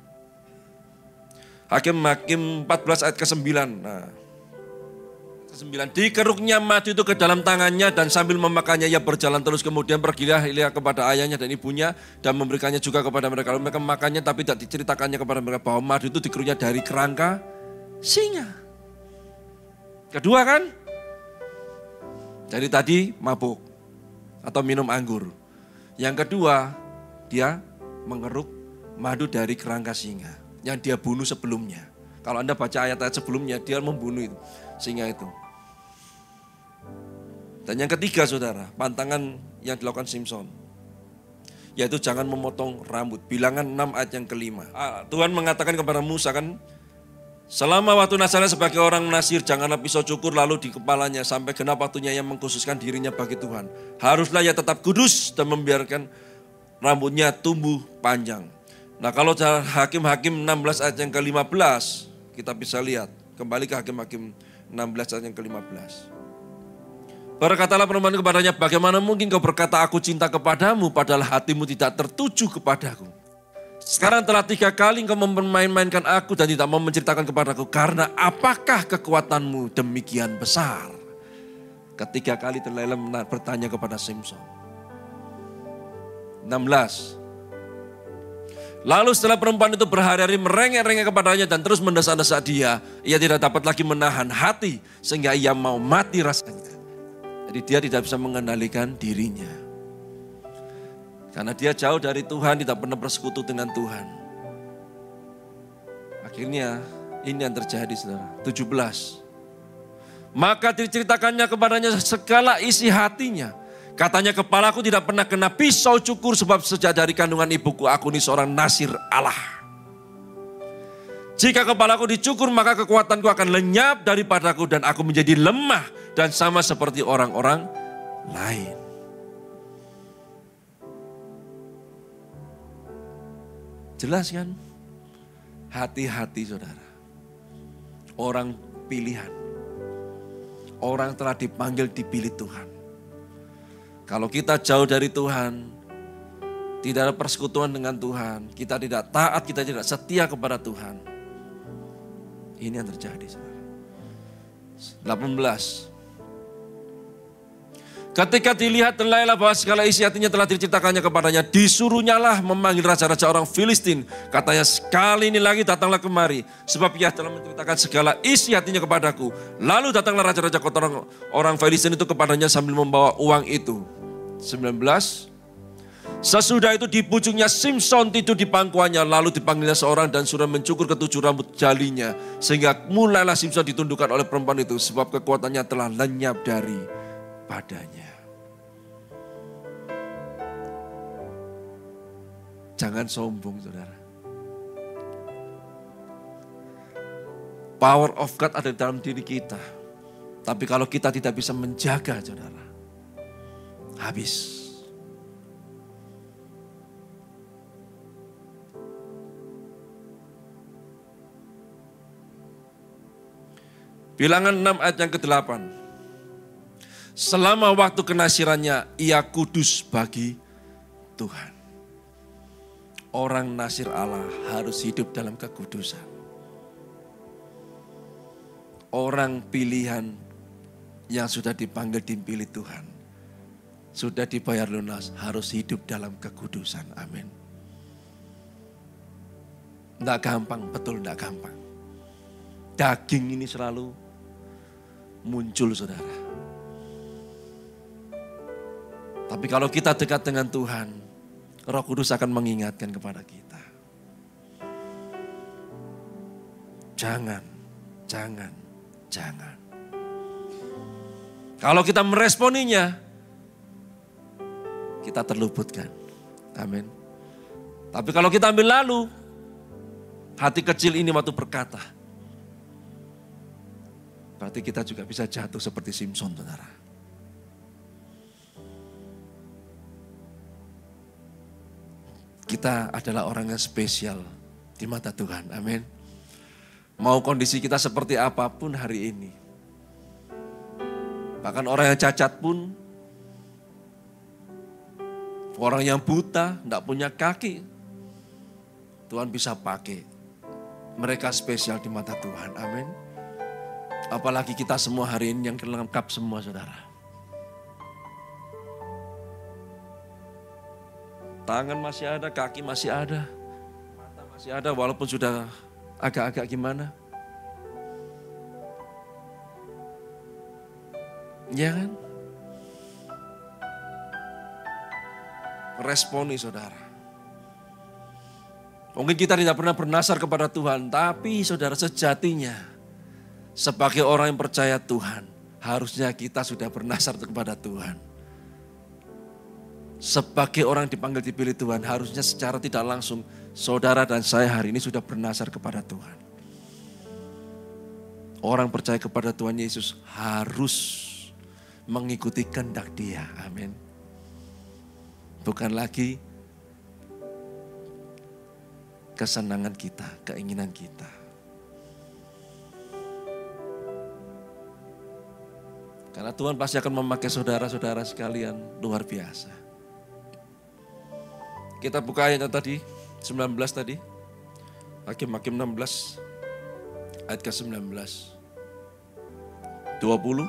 Speaker 2: Hakim-Hakim empat belas ayat ke sembilan. Nah, ke sembilan. Dikeruknya madu itu ke dalam tangannya dan sambil memakannya ia berjalan terus. Kemudian pergilah Elia kepada ayahnya dan ibunya dan memberikannya juga kepada mereka. Lalu mereka memakannya tapi tidak diceritakannya kepada mereka bahwa madu itu dikeruknya dari kerangka singa. Kedua kan? Jadi tadi mabuk atau minum anggur. Yang kedua, dia mengeruk madu dari kerangka singa yang dia bunuh sebelumnya. Kalau Anda baca ayat-ayat sebelumnya, dia membunuh itu, singa itu. Dan yang ketiga, saudara, pantangan yang dilakukan Samson, yaitu jangan memotong rambut. Bilangan enam ayat yang kelima. Tuhan mengatakan kepada Musa kan, selama waktu nasarnya sebagai orang nasir, janganlah pisau cukur lalu di kepalanya sampai genap waktunya yang mengkhususkan dirinya bagi Tuhan. Haruslah ia tetap kudus dan membiarkan rambutnya tumbuh panjang. Nah, kalau Hakim-Hakim enam belas ayat yang ke lima belas, kita bisa lihat. Kembali ke Hakim-Hakim enam belas ayat yang ke lima belas. Berkatalah perempuan kepadanya, bagaimana mungkin kau berkata aku cinta kepadamu padahal hatimu tidak tertuju kepadaku. Sekarang telah tiga kali engkau mempermain-mainkan aku dan tidak mau menceritakan kepadaku. Karena apakah kekuatanmu demikian besar? Ketiga kali Delilah bertanya kepada Samson. enam belas. Lalu setelah perempuan itu berhari-hari merengek-rengek kepadanya dan terus mendesak-desak dia, ia tidak dapat lagi menahan hati sehingga ia mau mati rasanya. Jadi dia tidak bisa mengendalikan dirinya. Karena dia jauh dari Tuhan, tidak pernah bersekutu dengan Tuhan. Akhirnya ini yang terjadi, saudara. tujuh belas. Maka diceritakannya kepadanya segala isi hatinya. Katanya, kepalaku tidak pernah kena pisau cukur sebab sejak dari kandungan ibuku aku ini seorang nasir Allah. Jika kepalaku dicukur maka kekuatanku akan lenyap daripadaku dan aku menjadi lemah dan sama seperti orang-orang lain. Jelas kan? Hati-hati, saudara. Orang pilihan. Orang telah dipanggil dipilih Tuhan. Kalau kita jauh dari Tuhan, tidak ada persekutuan dengan Tuhan, kita tidak taat, kita tidak setia kepada Tuhan. Ini yang terjadi, saudara. delapan belas. Ketika dilihat Delilah bahwa segala isi hatinya telah diceritakannya kepadanya, disuruhnyalah memanggil raja-raja orang Filistin. Katanya, sekali ini lagi datanglah kemari, sebab ia telah menceritakan segala isi hatinya kepadaku. Lalu datanglah raja-raja kota orang, orang Filistin itu kepadanya sambil membawa uang itu. sembilan belas. Sesudah itu di pucuknya Samson tidur di pangkuannya, lalu dipanggilnya seorang dan suruh mencukur ketujuh rambut jalinya. Sehingga mulailah Samson ditundukkan oleh perempuan itu, sebab kekuatannya telah lenyap dari padanya. Jangan sombong, saudara. Power of God ada di dalam diri kita. Tapi kalau kita tidak bisa menjaga, saudara, habis. Bilangan enam ayat yang kedelapan. Selama waktu kenasirannya, ia kudus bagi Tuhan. Orang nasir Allah harus hidup dalam kekudusan. Orang pilihan yang sudah dipanggil dipilih Tuhan, sudah dibayar lunas, harus hidup dalam kekudusan. Amin. Tidak gampang, betul tidak gampang. Daging ini selalu muncul, saudara. Tapi kalau kita dekat dengan Tuhan, Roh Kudus akan mengingatkan kepada kita. Jangan, jangan, jangan. Kalau kita meresponinya, kita terluputkan. Amin. Tapi kalau kita ambil lalu, hati kecil ini waktu berkata, berarti kita juga bisa jatuh seperti Simson, saudara. Kita adalah orang yang spesial di mata Tuhan. Amin. Mau kondisi kita seperti apapun hari ini. Bahkan orang yang cacat pun, orang yang buta, tidak punya kaki, Tuhan bisa pakai. Mereka spesial di mata Tuhan. Amin. Apalagi kita semua hari ini yang lengkap semua, saudara. Tangan masih ada, kaki masih ada, mata masih ada walaupun sudah agak-agak gimana. Ya kan? Responi saudara. Mungkin kita tidak pernah bernasar kepada Tuhan, tapi saudara sejatinya sebagai orang yang percaya Tuhan, harusnya kita sudah bernasar kepada Tuhan. Sebagai orang yang dipanggil dipilih Tuhan, harusnya secara tidak langsung saudara dan saya hari ini sudah bernasar kepada Tuhan. Orang percaya kepada Tuhan Yesus harus mengikuti kehendak Dia. Amin. Bukan lagi kesenangan kita, keinginan kita. Karena Tuhan pasti akan memakai saudara-saudara sekalian luar biasa. Kita buka ayatnya tadi, sembilan belas tadi. Hakim-Hakim enam belas, ayat ke sembilan belas. dua puluh.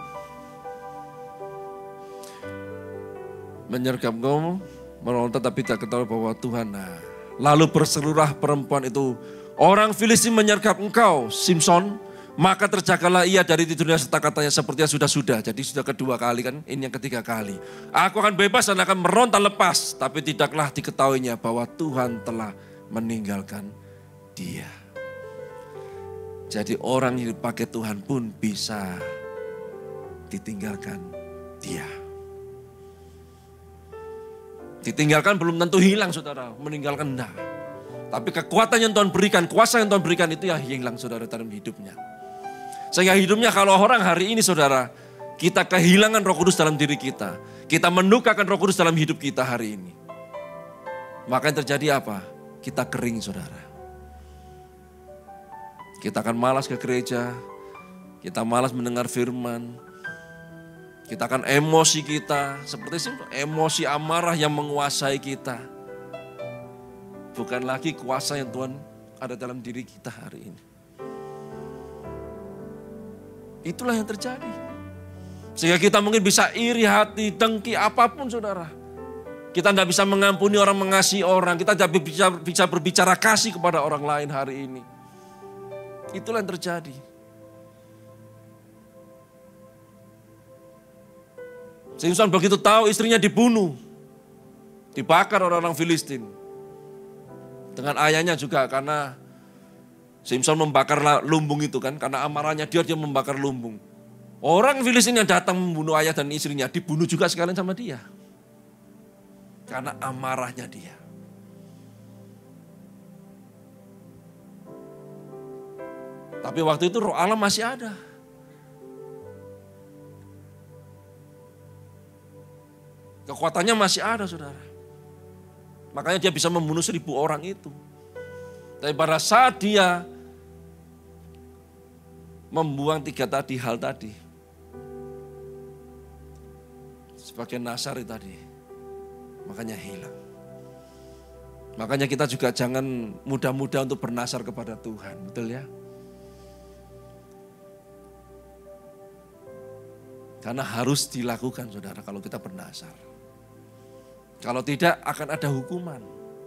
Speaker 2: Menyergap kamu, meronta tapi tak ketahui bahwa Tuhan. Nah, lalu berseluruh perempuan itu, orang Filistin menyergap engkau, Simson. Maka terjagalah ia dari tidurnya serta katanya sepertinya sudah-sudah. Jadi sudah kedua kali kan, ini yang ketiga kali. Aku akan bebas dan akan meronta lepas. Tapi tidaklah diketahuinya bahwa Tuhan telah meninggalkan dia. Jadi orang yang dipakai Tuhan pun bisa ditinggalkan dia. Ditinggalkan belum tentu hilang saudara, meninggalkan enggak. Tapi kekuatan yang Tuhan berikan, kuasa yang Tuhan berikan itu yang hilang saudara dalam hidupnya. Sehingga hidupnya kalau orang hari ini saudara, kita kehilangan Roh Kudus dalam diri kita. Kita mendukakan Roh Kudus dalam hidup kita hari ini. Maka yang terjadi apa? Kita kering saudara. Kita akan malas ke gereja, kita malas mendengar firman, kita akan emosi kita, seperti itu, emosi amarah yang menguasai kita. Bukan lagi kuasa yang Tuhan ada dalam diri kita hari ini. Itulah yang terjadi. Sehingga kita mungkin bisa iri hati, dengki, apapun saudara. Kita tidak bisa mengampuni orang, mengasihi orang. Kita tidak bisa, bisa berbicara kasih kepada orang lain hari ini. Itulah yang terjadi. Simson begitu tahu istrinya dibunuh. Dibakar orang-orang Filistin. Dengan ayahnya juga karena Simson membakar lumbung itu kan, karena amarahnya dia dia membakar lumbung. Orang Filistin yang datang membunuh ayah dan istrinya dibunuh juga sekalian sama dia. Karena amarahnya dia. Tapi waktu itu Roh Allah masih ada. Kekuatannya masih ada saudara. Makanya dia bisa membunuh seribu orang itu. Tapi pada saat dia membuang tiga tadi hal tadi. Sebagai Nasari tadi. Makanya hilang. Makanya kita juga jangan mudah-mudah untuk bernasar kepada Tuhan. Betul ya? Karena harus dilakukan saudara kalau kita bernasar. Kalau tidak akan ada hukuman.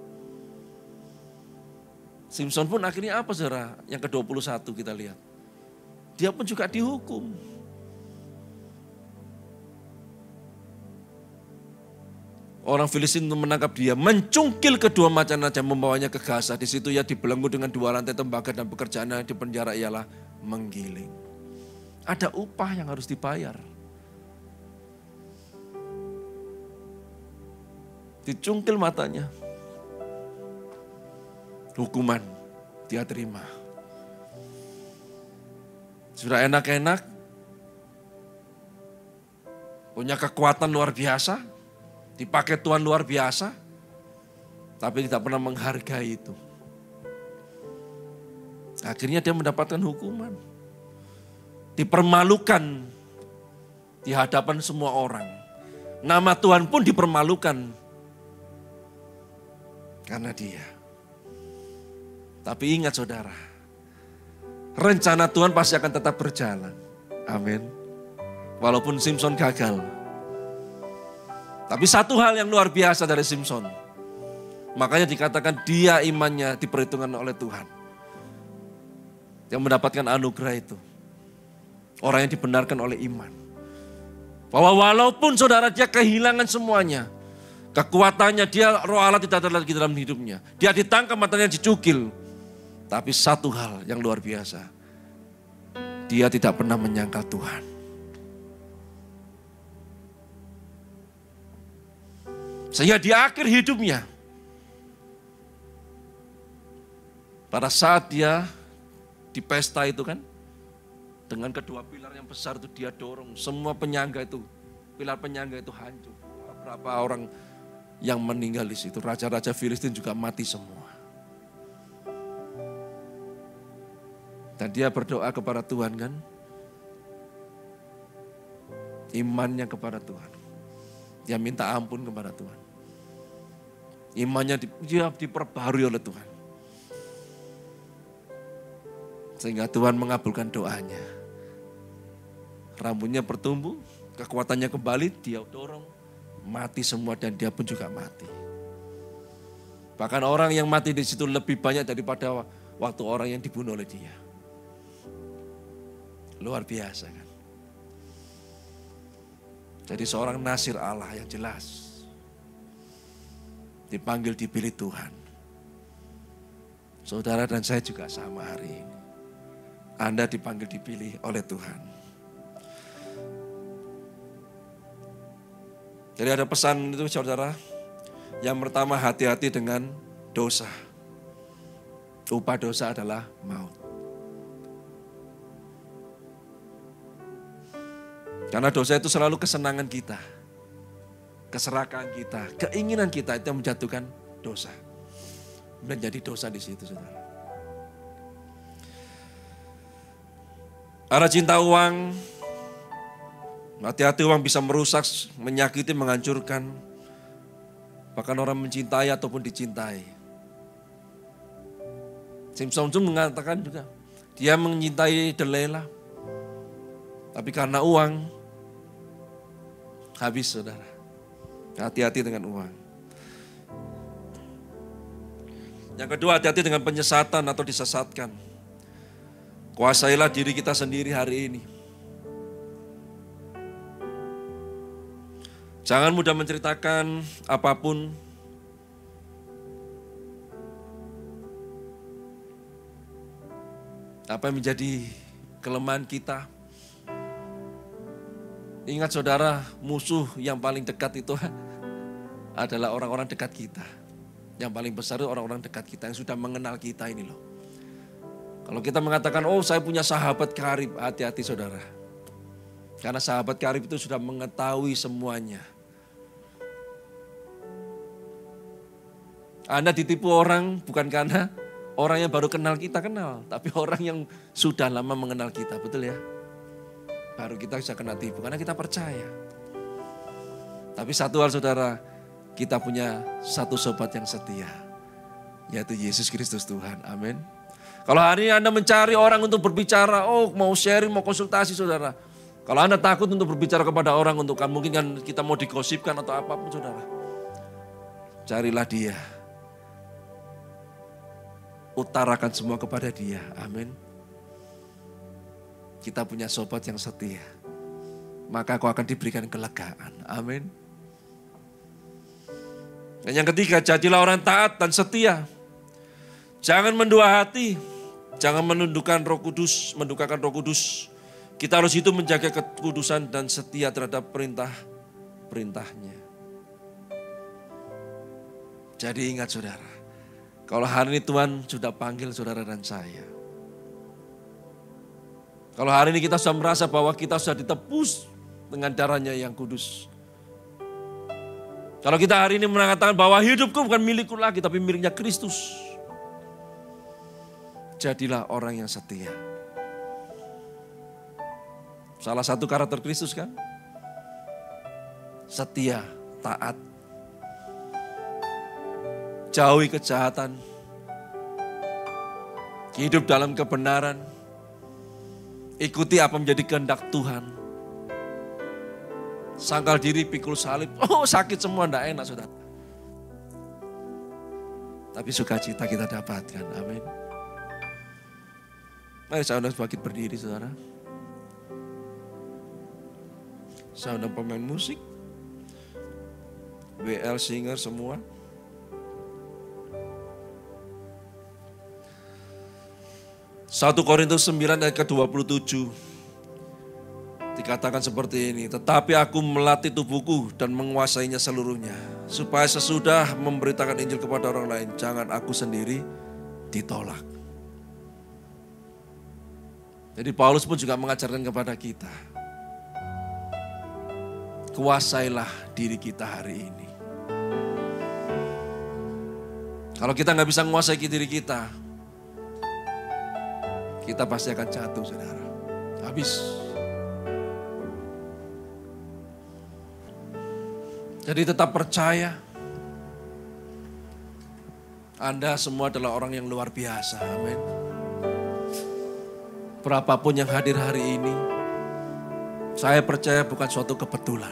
Speaker 2: Simson pun akhirnya apa saudara? Yang ke dua puluh satu kita lihat. Dia pun juga dihukum. Orang Filistin untuk menangkap dia, mencungkil kedua macan raja, membawanya ke Gaza. Di situ ia dibelenggu dengan dua rantai tembaga dan pekerjaannya di penjara ialah menggiling. Ada upah yang harus dibayar. Dicungkil matanya. Hukuman dia terima. Sudah enak-enak, punya kekuatan luar biasa, dipakai Tuhan luar biasa, tapi tidak pernah menghargai itu. Akhirnya dia mendapatkan hukuman. Dipermalukan di hadapan semua orang. Nama Tuhan pun dipermalukan karena dia. Tapi ingat saudara, rencana Tuhan pasti akan tetap berjalan. Amin. Walaupun Simson gagal. Tapi satu hal yang luar biasa dari Simson. Makanya dikatakan dia imannya diperhitungkan oleh Tuhan. Yang mendapatkan anugerah itu. Orang yang dibenarkan oleh iman. Bahwa walaupun saudara dia kehilangan semuanya. Kekuatannya dia, roh Allah tidak ada lagi dalam hidupnya. Dia ditangkap, matanya dicukil. Tapi satu hal yang luar biasa. Dia tidak pernah menyangkal Tuhan. Sehingga di akhir hidupnya, pada saat dia di pesta itu kan, dengan kedua pilar yang besar itu dia dorong, semua penyangga itu, pilar penyangga itu hancur. Berapa orang yang meninggal di situ, raja-raja Filistin juga mati semua. Dan dia berdoa kepada Tuhan kan, imannya kepada Tuhan. Dia minta ampun kepada Tuhan. Imannya dia diperbarui oleh Tuhan. Sehingga Tuhan mengabulkan doanya. Rambutnya bertumbuh, kekuatannya kembali, dia dorong, mati semua dan dia pun juga mati. Bahkan orang yang mati di situ lebih banyak daripada waktu orang yang dibunuh oleh dia. Luar biasa kan. Jadi seorang nasir Allah yang jelas. Dipanggil, dipilih Tuhan. Saudara dan saya juga sama hari ini. Anda dipanggil, dipilih oleh Tuhan. Jadi ada pesan itu saudara. Yang pertama, hati-hati dengan dosa. Upah dosa adalah maut. Karena dosa itu selalu kesenangan kita. Keserakahan kita, keinginan kita itu yang menjatuhkan dosa. Menjadi dosa di situ, saudara. Arah cinta uang, hati-hati uang bisa merusak, menyakiti, menghancurkan. Bahkan orang mencintai ataupun dicintai. Simson pun mengatakan juga, dia mencintai Delilah. Tapi karena uang, habis saudara. Hati-hati dengan uang. Yang kedua, hati-hati dengan penyesatan atau disesatkan. Kuasailah diri kita sendiri hari ini. Jangan mudah menceritakan apapun. Apa yang menjadi kelemahan kita. Ingat saudara, musuh yang paling dekat itu adalah orang-orang dekat kita. Yang paling besar itu orang-orang dekat kita yang sudah mengenal kita ini loh. Kalau kita mengatakan, oh saya punya sahabat karib, hati-hati saudara. Karena sahabat karib itu sudah mengetahui semuanya. Anda ditipu orang bukan karena orang yang baru kenal kita kenal. Tapi orang yang sudah lama mengenal kita, betul ya? Baru kita bisa kena tipu karena kita percaya. Tapi satu hal saudara, kita punya satu sobat yang setia. Yaitu Yesus Kristus Tuhan, amin. Kalau hari ini Anda mencari orang untuk berbicara, oh mau sharing, mau konsultasi saudara. Kalau Anda takut untuk berbicara kepada orang, untuk kan mungkin kan kita mau digosipkan atau apapun saudara. Carilah dia. Utarakan semua kepada dia, amin. Kita punya sobat yang setia. Maka kau akan diberikan kelegaan, amin. Dan yang ketiga, jadilah orang taat dan setia. Jangan mendua hati, jangan menundukkan Roh Kudus, mendukakan Roh Kudus. Kita harus itu menjaga kekudusan dan setia terhadap perintah-perintahnya. Jadi ingat saudara, kalau hari ini Tuhan sudah panggil saudara dan saya. Kalau hari ini kita sudah merasa bahwa kita sudah ditebus dengan darahnya yang kudus. Kalau kita hari ini mengatakan bahwa hidupku bukan milikku lagi, tapi miliknya Kristus. Jadilah orang yang setia. Salah satu karakter Kristus kan? Setia, taat. Jauhi kejahatan. Hidup dalam kebenaran. Ikuti apa menjadi kehendak Tuhan. Sangkal diri, pikul salib. Oh sakit semua, enggak enak saudara. Tapi sukacita kita dapatkan. Amin. Mari saya undang bangkit berdiri saudara. Saya undang pemain musik. W L singer semua. satu Korintus sembilan ayat ke dua puluh tujuh. Dikatakan seperti ini, tetapi aku melatih tubuhku dan menguasainya seluruhnya. Supaya sesudah memberitakan Injil kepada orang lain, jangan aku sendiri ditolak. Jadi Paulus pun juga mengajarkan kepada kita. Kuasailah diri kita hari ini. Kalau kita nggak bisa menguasai diri kita, kita pasti akan jatuh saudara. Habis. Jadi tetap percaya. Anda semua adalah orang yang luar biasa. Amin. Berapapun yang hadir hari ini, saya percaya bukan suatu kebetulan.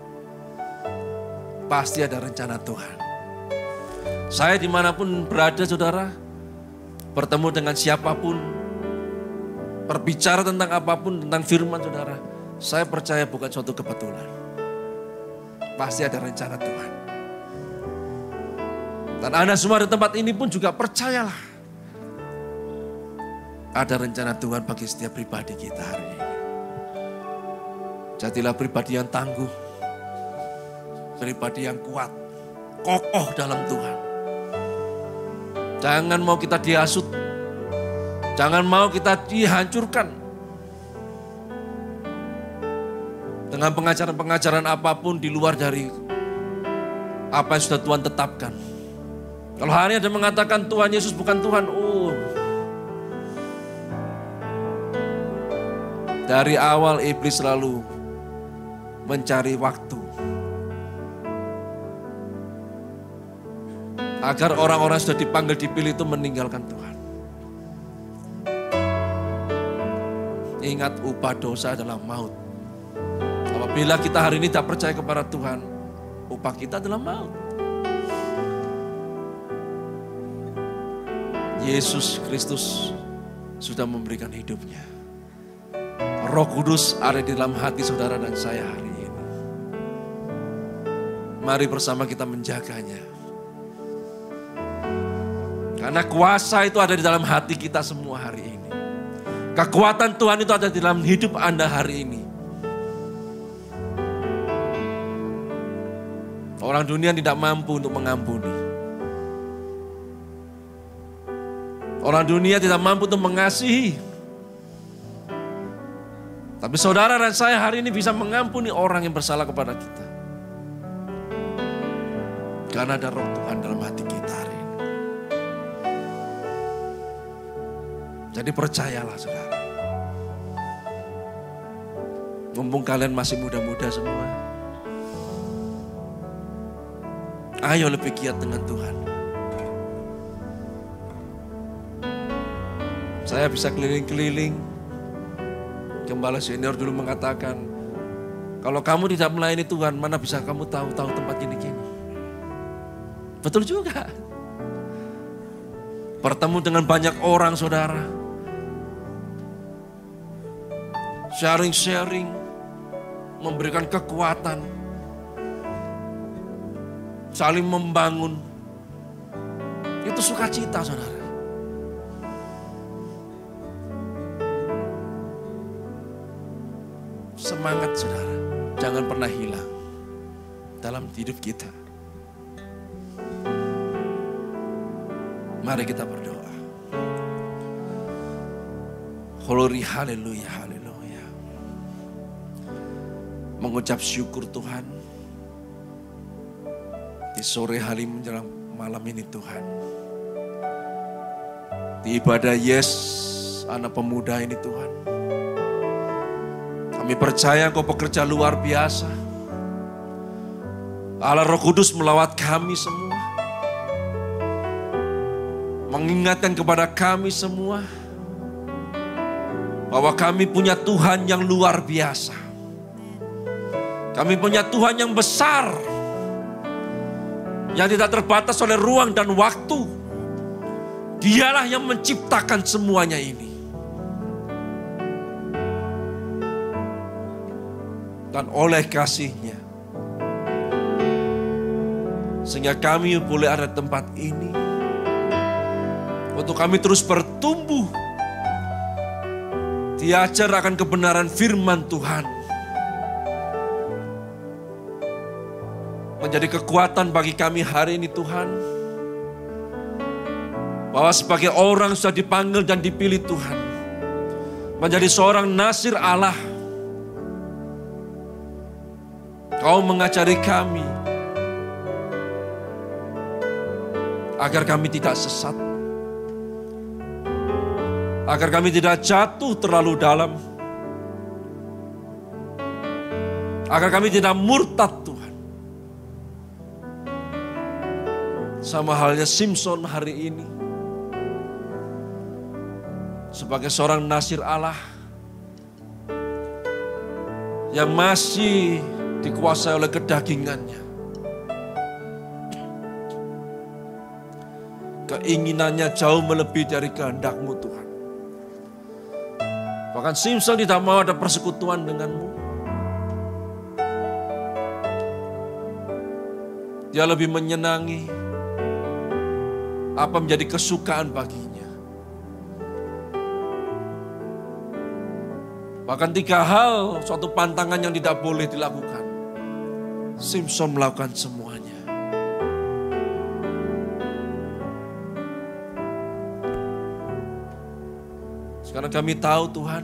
Speaker 2: Pasti ada rencana Tuhan. Saya dimanapun berada saudara, bertemu dengan siapapun, berbicara tentang apapun, tentang firman saudara, saya percaya bukan suatu kebetulan. Pasti ada rencana Tuhan. Dan Anda semua di tempat ini pun juga percayalah. Ada rencana Tuhan bagi setiap pribadi kita hari ini. Jadilah pribadi yang tangguh. Pribadi yang kuat. Kokoh dalam Tuhan. Jangan mau kita dihasut. Jangan mau kita dihancurkan. Dengan pengajaran-pengajaran apapun di luar dari apa yang sudah Tuhan tetapkan. Kalau hari ini ada mengatakan Tuhan Yesus bukan Tuhan. Oh. Dari awal iblis selalu mencari waktu. Agar orang-orang sudah dipanggil, dipilih itu meninggalkan Tuhan. Ingat upah dosa adalah maut. Apabila kita hari ini tak percaya kepada Tuhan, upah kita adalah maut. Yesus Kristus sudah memberikan hidupnya. Roh Kudus ada di dalam hati saudara dan saya hari ini. Mari bersama kita menjaganya. Karena kuasa itu ada di dalam hati kita semua hari ini. Kekuatan Tuhan itu ada di dalam hidup Anda hari ini. Orang dunia tidak mampu untuk mengampuni. Orang dunia tidak mampu untuk mengasihi. Tapi saudara dan saya hari ini bisa mengampuni orang yang bersalah kepada kita. Karena ada roh Tuhan dalam hati kita hari ini. Jadi percayalah saudara. Mumpung kalian masih muda-muda semua. Ayo lebih giat dengan Tuhan. Saya bisa keliling-keliling. Gembala senior dulu mengatakan, kalau kamu tidak melayani Tuhan, mana bisa kamu tahu-tahu tempat gini-gini. Betul juga. Bertemu dengan banyak orang saudara. Sharing-sharing. Memberikan kekuatan. saling membangun. Itu sukacita, saudara. Semangat, saudara, jangan pernah hilang dalam hidup kita. Mari kita berdoa. Glory, haleluya, haleluya. Mengucap syukur Tuhan. Di sore hari menjelang malam ini Tuhan. Di ibadah Yes, anak pemuda ini Tuhan. Kami percaya Engkau bekerja luar biasa. Allah Roh Kudus melawat kami semua. Mengingatkan kepada kami semua bahwa kami punya Tuhan yang luar biasa. Kami punya Tuhan yang besar, yang tidak terbatas oleh ruang dan waktu. Dialah yang menciptakan semuanya ini. Dan oleh kasih-Nya, sehingga kami boleh ada di tempat ini, untuk kami terus bertumbuh, diajar akan kebenaran firman Tuhan, menjadi kekuatan bagi kami hari ini Tuhan, bahwa sebagai orang sudah dipanggil dan dipilih Tuhan, menjadi seorang nasir Allah, Kau mengajari kami agar kami tidak sesat, agar kami tidak jatuh terlalu dalam, agar kami tidak murtad Tuhan. Sama halnya Simpson hari ini, sebagai seorang nasir Allah yang masih dikuasai oleh kedagingannya. Keinginannya jauh melebihi dari kehendak-Mu Tuhan. Bahkan Simpson tidak mau ada persekutuan denganmu. Dia lebih menyenangi apa menjadi kesukaan baginya. Bahkan tiga hal, suatu pantangan yang tidak boleh dilakukan, Simpson melakukan semuanya. Sekarang kami tahu Tuhan,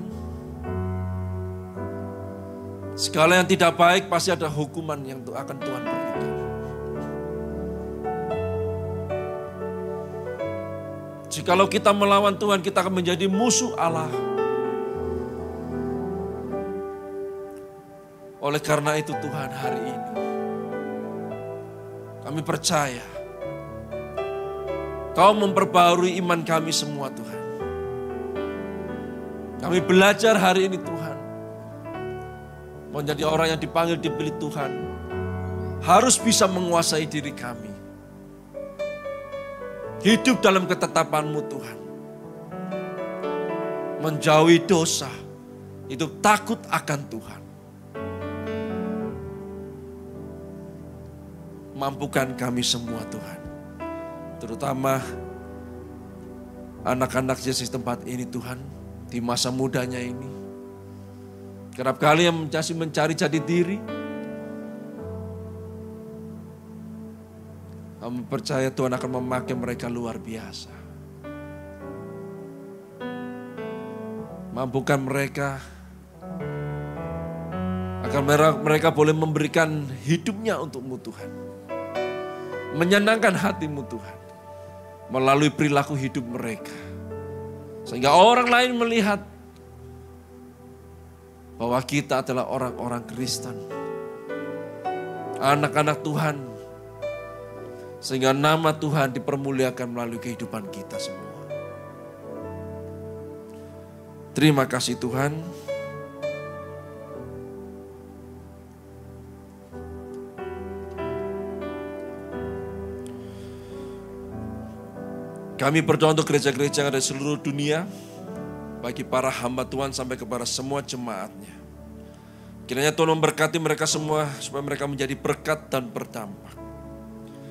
Speaker 2: segala yang tidak baik pasti ada hukuman yang akan Tuhan berikan. Jikalau kita melawan Tuhan, kita akan menjadi musuh Allah. Oleh karena itu Tuhan, hari ini kami percaya Kau memperbarui iman kami semua Tuhan. Kami belajar hari ini Tuhan, menjadi orang yang dipanggil dipilih Tuhan, harus bisa menguasai diri kami. Hidup dalam ketetapan-Mu Tuhan. Menjauhi dosa, itu takut akan Tuhan. Mampukan kami semua Tuhan, terutama anak-anak Yesus tempat ini Tuhan, di masa mudanya ini. Kerap kali yang masih mencari jati diri, kami percaya Tuhan akan memakai mereka luar biasa. Mampukan mereka, agar mereka boleh memberikan hidupnya untuk-Mu Tuhan. Menyenangkan hati-Mu Tuhan, melalui perilaku hidup mereka. Sehingga orang lain melihat bahwa kita adalah orang-orang Kristen, anak-anak Tuhan. Sehingga nama Tuhan dipermuliakan melalui kehidupan kita semua. Terima kasih Tuhan. Kami berdoa untuk gereja-gereja yang ada di seluruh dunia, bagi para hamba Tuhan sampai kepada semua jemaatnya. Kiranya Tuhan memberkati mereka semua, supaya mereka menjadi berkat dan berdampak.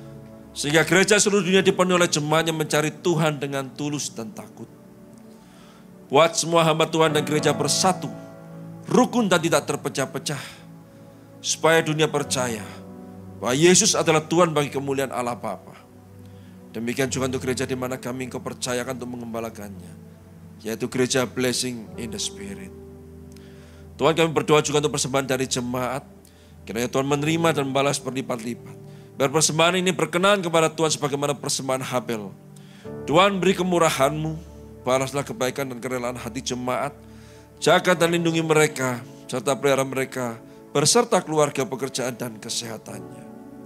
Speaker 2: Sehingga gereja seluruh dunia dipenuhi oleh jemaat yang mencari Tuhan dengan tulus dan takut. Buat semua hamba Tuhan dan gereja bersatu, rukun dan tidak terpecah-pecah. Supaya dunia percaya bahwa Yesus adalah Tuhan bagi kemuliaan Allah Bapa. Demikian juga untuk gereja di mana kami engkau percayakan untuk mengembalakannya, yaitu gereja Blessing in the Spirit. Tuhan, kami berdoa juga untuk persembahan dari jemaat. Kiranya Tuhan menerima dan membalas berlipat-lipat. Biar persembahan ini berkenan kepada Tuhan sebagaimana persembahan Habel. Tuhan, beri kemurahan-Mu, balaslah kebaikan dan kerelaan hati jemaat. Jaga dan lindungi mereka, serta pelihara mereka, berserta keluarga, pekerjaan dan kesehatannya.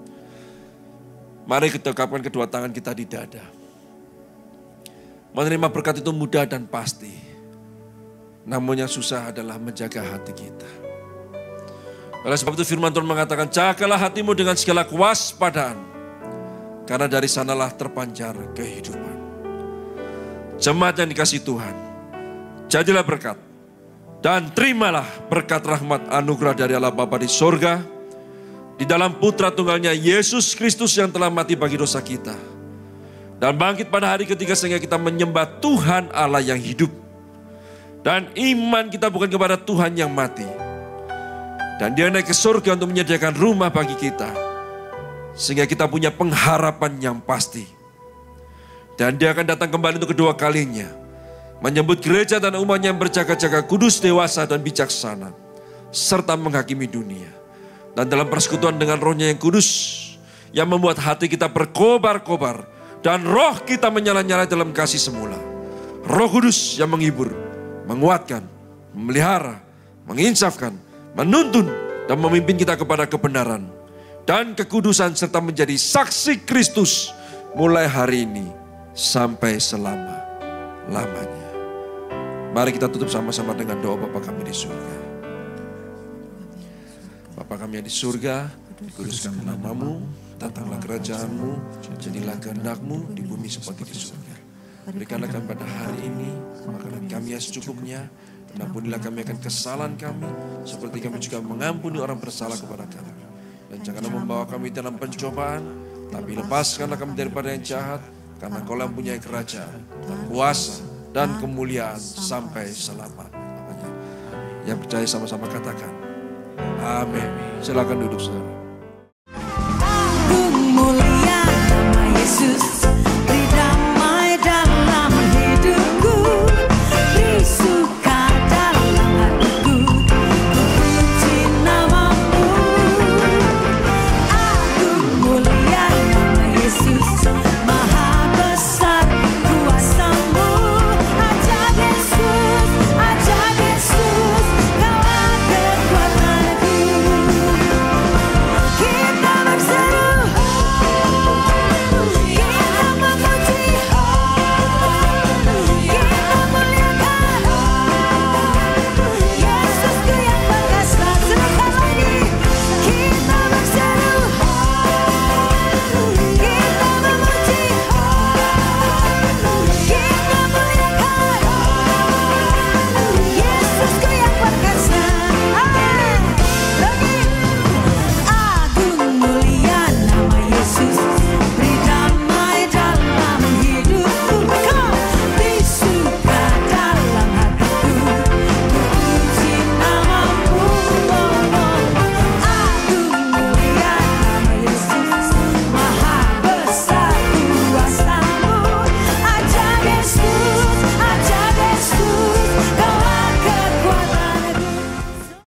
Speaker 2: Mari kita ungkapkan kedua tangan kita di dada. Menerima berkat itu mudah dan pasti. Namun yang susah adalah menjaga hati kita. Oleh sebab itu firman Tuhan mengatakan, jagalah hatimu dengan segala kewaspadaan, karena dari sanalah terpancar kehidupan. Jemaat yang dikasihi Tuhan, jadilah berkat dan terimalah berkat rahmat anugerah dari Allah Bapa di sorga, di dalam Putra Tunggalnya Yesus Kristus yang telah mati bagi dosa kita, dan bangkit pada hari ketiga sehingga kita menyembah Tuhan Allah yang hidup. Dan iman kita bukan kepada Tuhan yang mati. Dan dia naik ke surga untuk menyediakan rumah bagi kita. Sehingga kita punya pengharapan yang pasti. Dan dia akan datang kembali untuk kedua kalinya. Menyebut gereja dan umatnya yang berjaga-jaga kudus, dewasa dan bijaksana. Serta menghakimi dunia. Dan dalam persekutuan dengan rohnya yang kudus. Yang membuat hati kita berkobar-kobar. Dan roh kita menyala-nyala dalam kasih semula. Roh Kudus yang menghibur, menguatkan, memelihara, menginsafkan, menuntun dan memimpin kita kepada kebenaran dan kekudusan serta menjadi saksi Kristus mulai hari ini sampai selama-lamanya. Mari kita tutup sama-sama dengan doa Bapa kami di surga. Bapa kami yang di surga, dikuduskan namamu, datanglah kerajaan-Mu, jadilah kehendak-Mu di bumi seperti di surga. Berikanlah kami pada hari ini makanan kami yang secukupnya. Dan ampunilah kami akan kesalahan kami, seperti kami juga mengampuni orang bersalah kepada kami. Dan janganlah membawa kami dalam pencobaan, tapi lepaskanlah kami daripada yang jahat, karena Kau yang punya kerajaan, dan kuasa, dan kemuliaan sampai selama-lamanya. Yang percaya sama-sama katakan, amin. Silakan duduk saudara.
Speaker 3: Mulia nama Yesus.